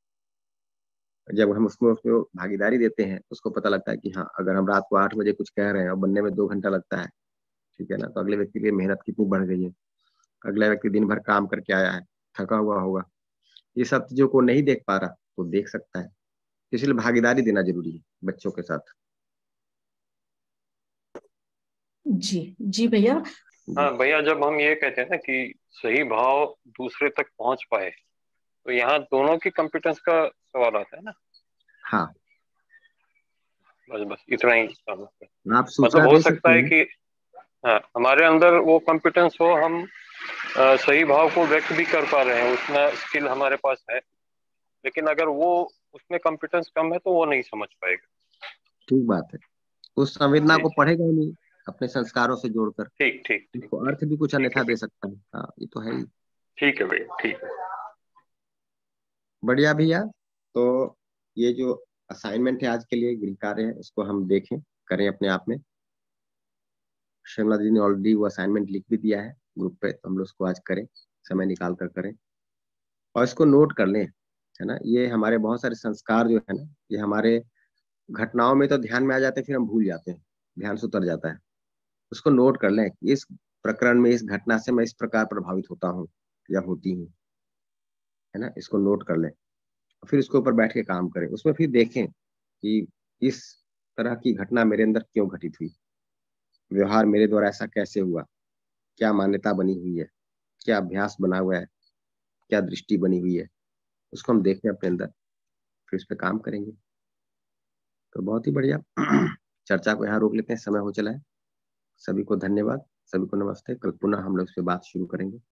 जब हम उसमें उसमें भागीदारी देते हैं, उसको पता लगता है कि हाँ, अगर हम रात को 8 बजे कुछ कह रहे हैं और बनने में 2 घंटा लगता है, ठीक है ना, तो अगले व्यक्ति की मेहनत कितनी बढ़ गई है। अगला व्यक्ति दिन भर काम करके आया है, थका हुआ होगा। ये सब चीजों को नहीं देख पा रहा तो देख सकता है। इसलिए भागीदारी देना जरूरी है बच्चों के साथ। जी जी भैया। हाँ भैया, जब हम ये कहते हैं ना कि सही भाव दूसरे तक पहुंच पाए, तो यहाँ दोनों की कॉम्पिटेंस का सवाल आता है ना। हाँ, बस बस इतना ही आप मतलब सूचना हो दे सकता सकते है हैं। कि हाँ, हमारे अंदर वो कॉम्पिटेंस हो, हम सही भाव को व्यक्त भी कर पा रहे हैं, उतना स्किल हमारे पास है। लेकिन अगर वो उसमें कॉम्पिटेंस कम है तो वो नहीं समझ पाएगा। ठीक बात है। उस संवेदना जी को जी, पढ़ेगा ही नहीं अपने संस्कारों से जोड़कर। ठीक ठीक ठीक उसको ठीक। अर्थ भी कुछ ठीक है अन्यथा दे भैया, सकता है। हाँ, ये तो है ही। ठीक है भैया, ठीक है। बढ़िया भैया। तो ये जो असाइनमेंट है आज के लिए, गृह कार्य है, इसको हम देखें, करें अपने आप में। शिमला जी ने ऑलरेडी वो असाइनमेंट लिख भी दिया है ग्रुप पे, तो हम लोग उसको आज करें, समय निकाल कर करें और इसको नोट कर लें, है ना। ये हमारे बहुत सारे संस्कार जो है ना, ये हमारे घटनाओं में तो ध्यान में आ जाते हैं, फिर हम भूल जाते हैं, ध्यान से उतर जाता है। उसको नोट कर लें कि इस प्रकरण में, इस घटना से मैं इस प्रकार प्रभावित होता हूँ या होती हूँ, है ना। इसको नोट कर लें, फिर इसके ऊपर बैठ के काम करें। उसमें फिर देखें कि इस तरह की घटना मेरे अंदर क्यों घटित हुई, व्यवहार मेरे द्वारा ऐसा कैसे हुआ, क्या मान्यता बनी हुई है, क्या अभ्यास बना हुआ है, क्या दृष्टि बनी हुई है। उसको हम देखें अपने अंदर, फिर उस पर काम करेंगे। तो बहुत ही बढ़िया। चर्चा को यहाँ रोक लेते हैं, समय हो चला है। सभी को धन्यवाद, सभी को नमस्ते। कल पुनः हम लोग इस पे बात शुरू करेंगे।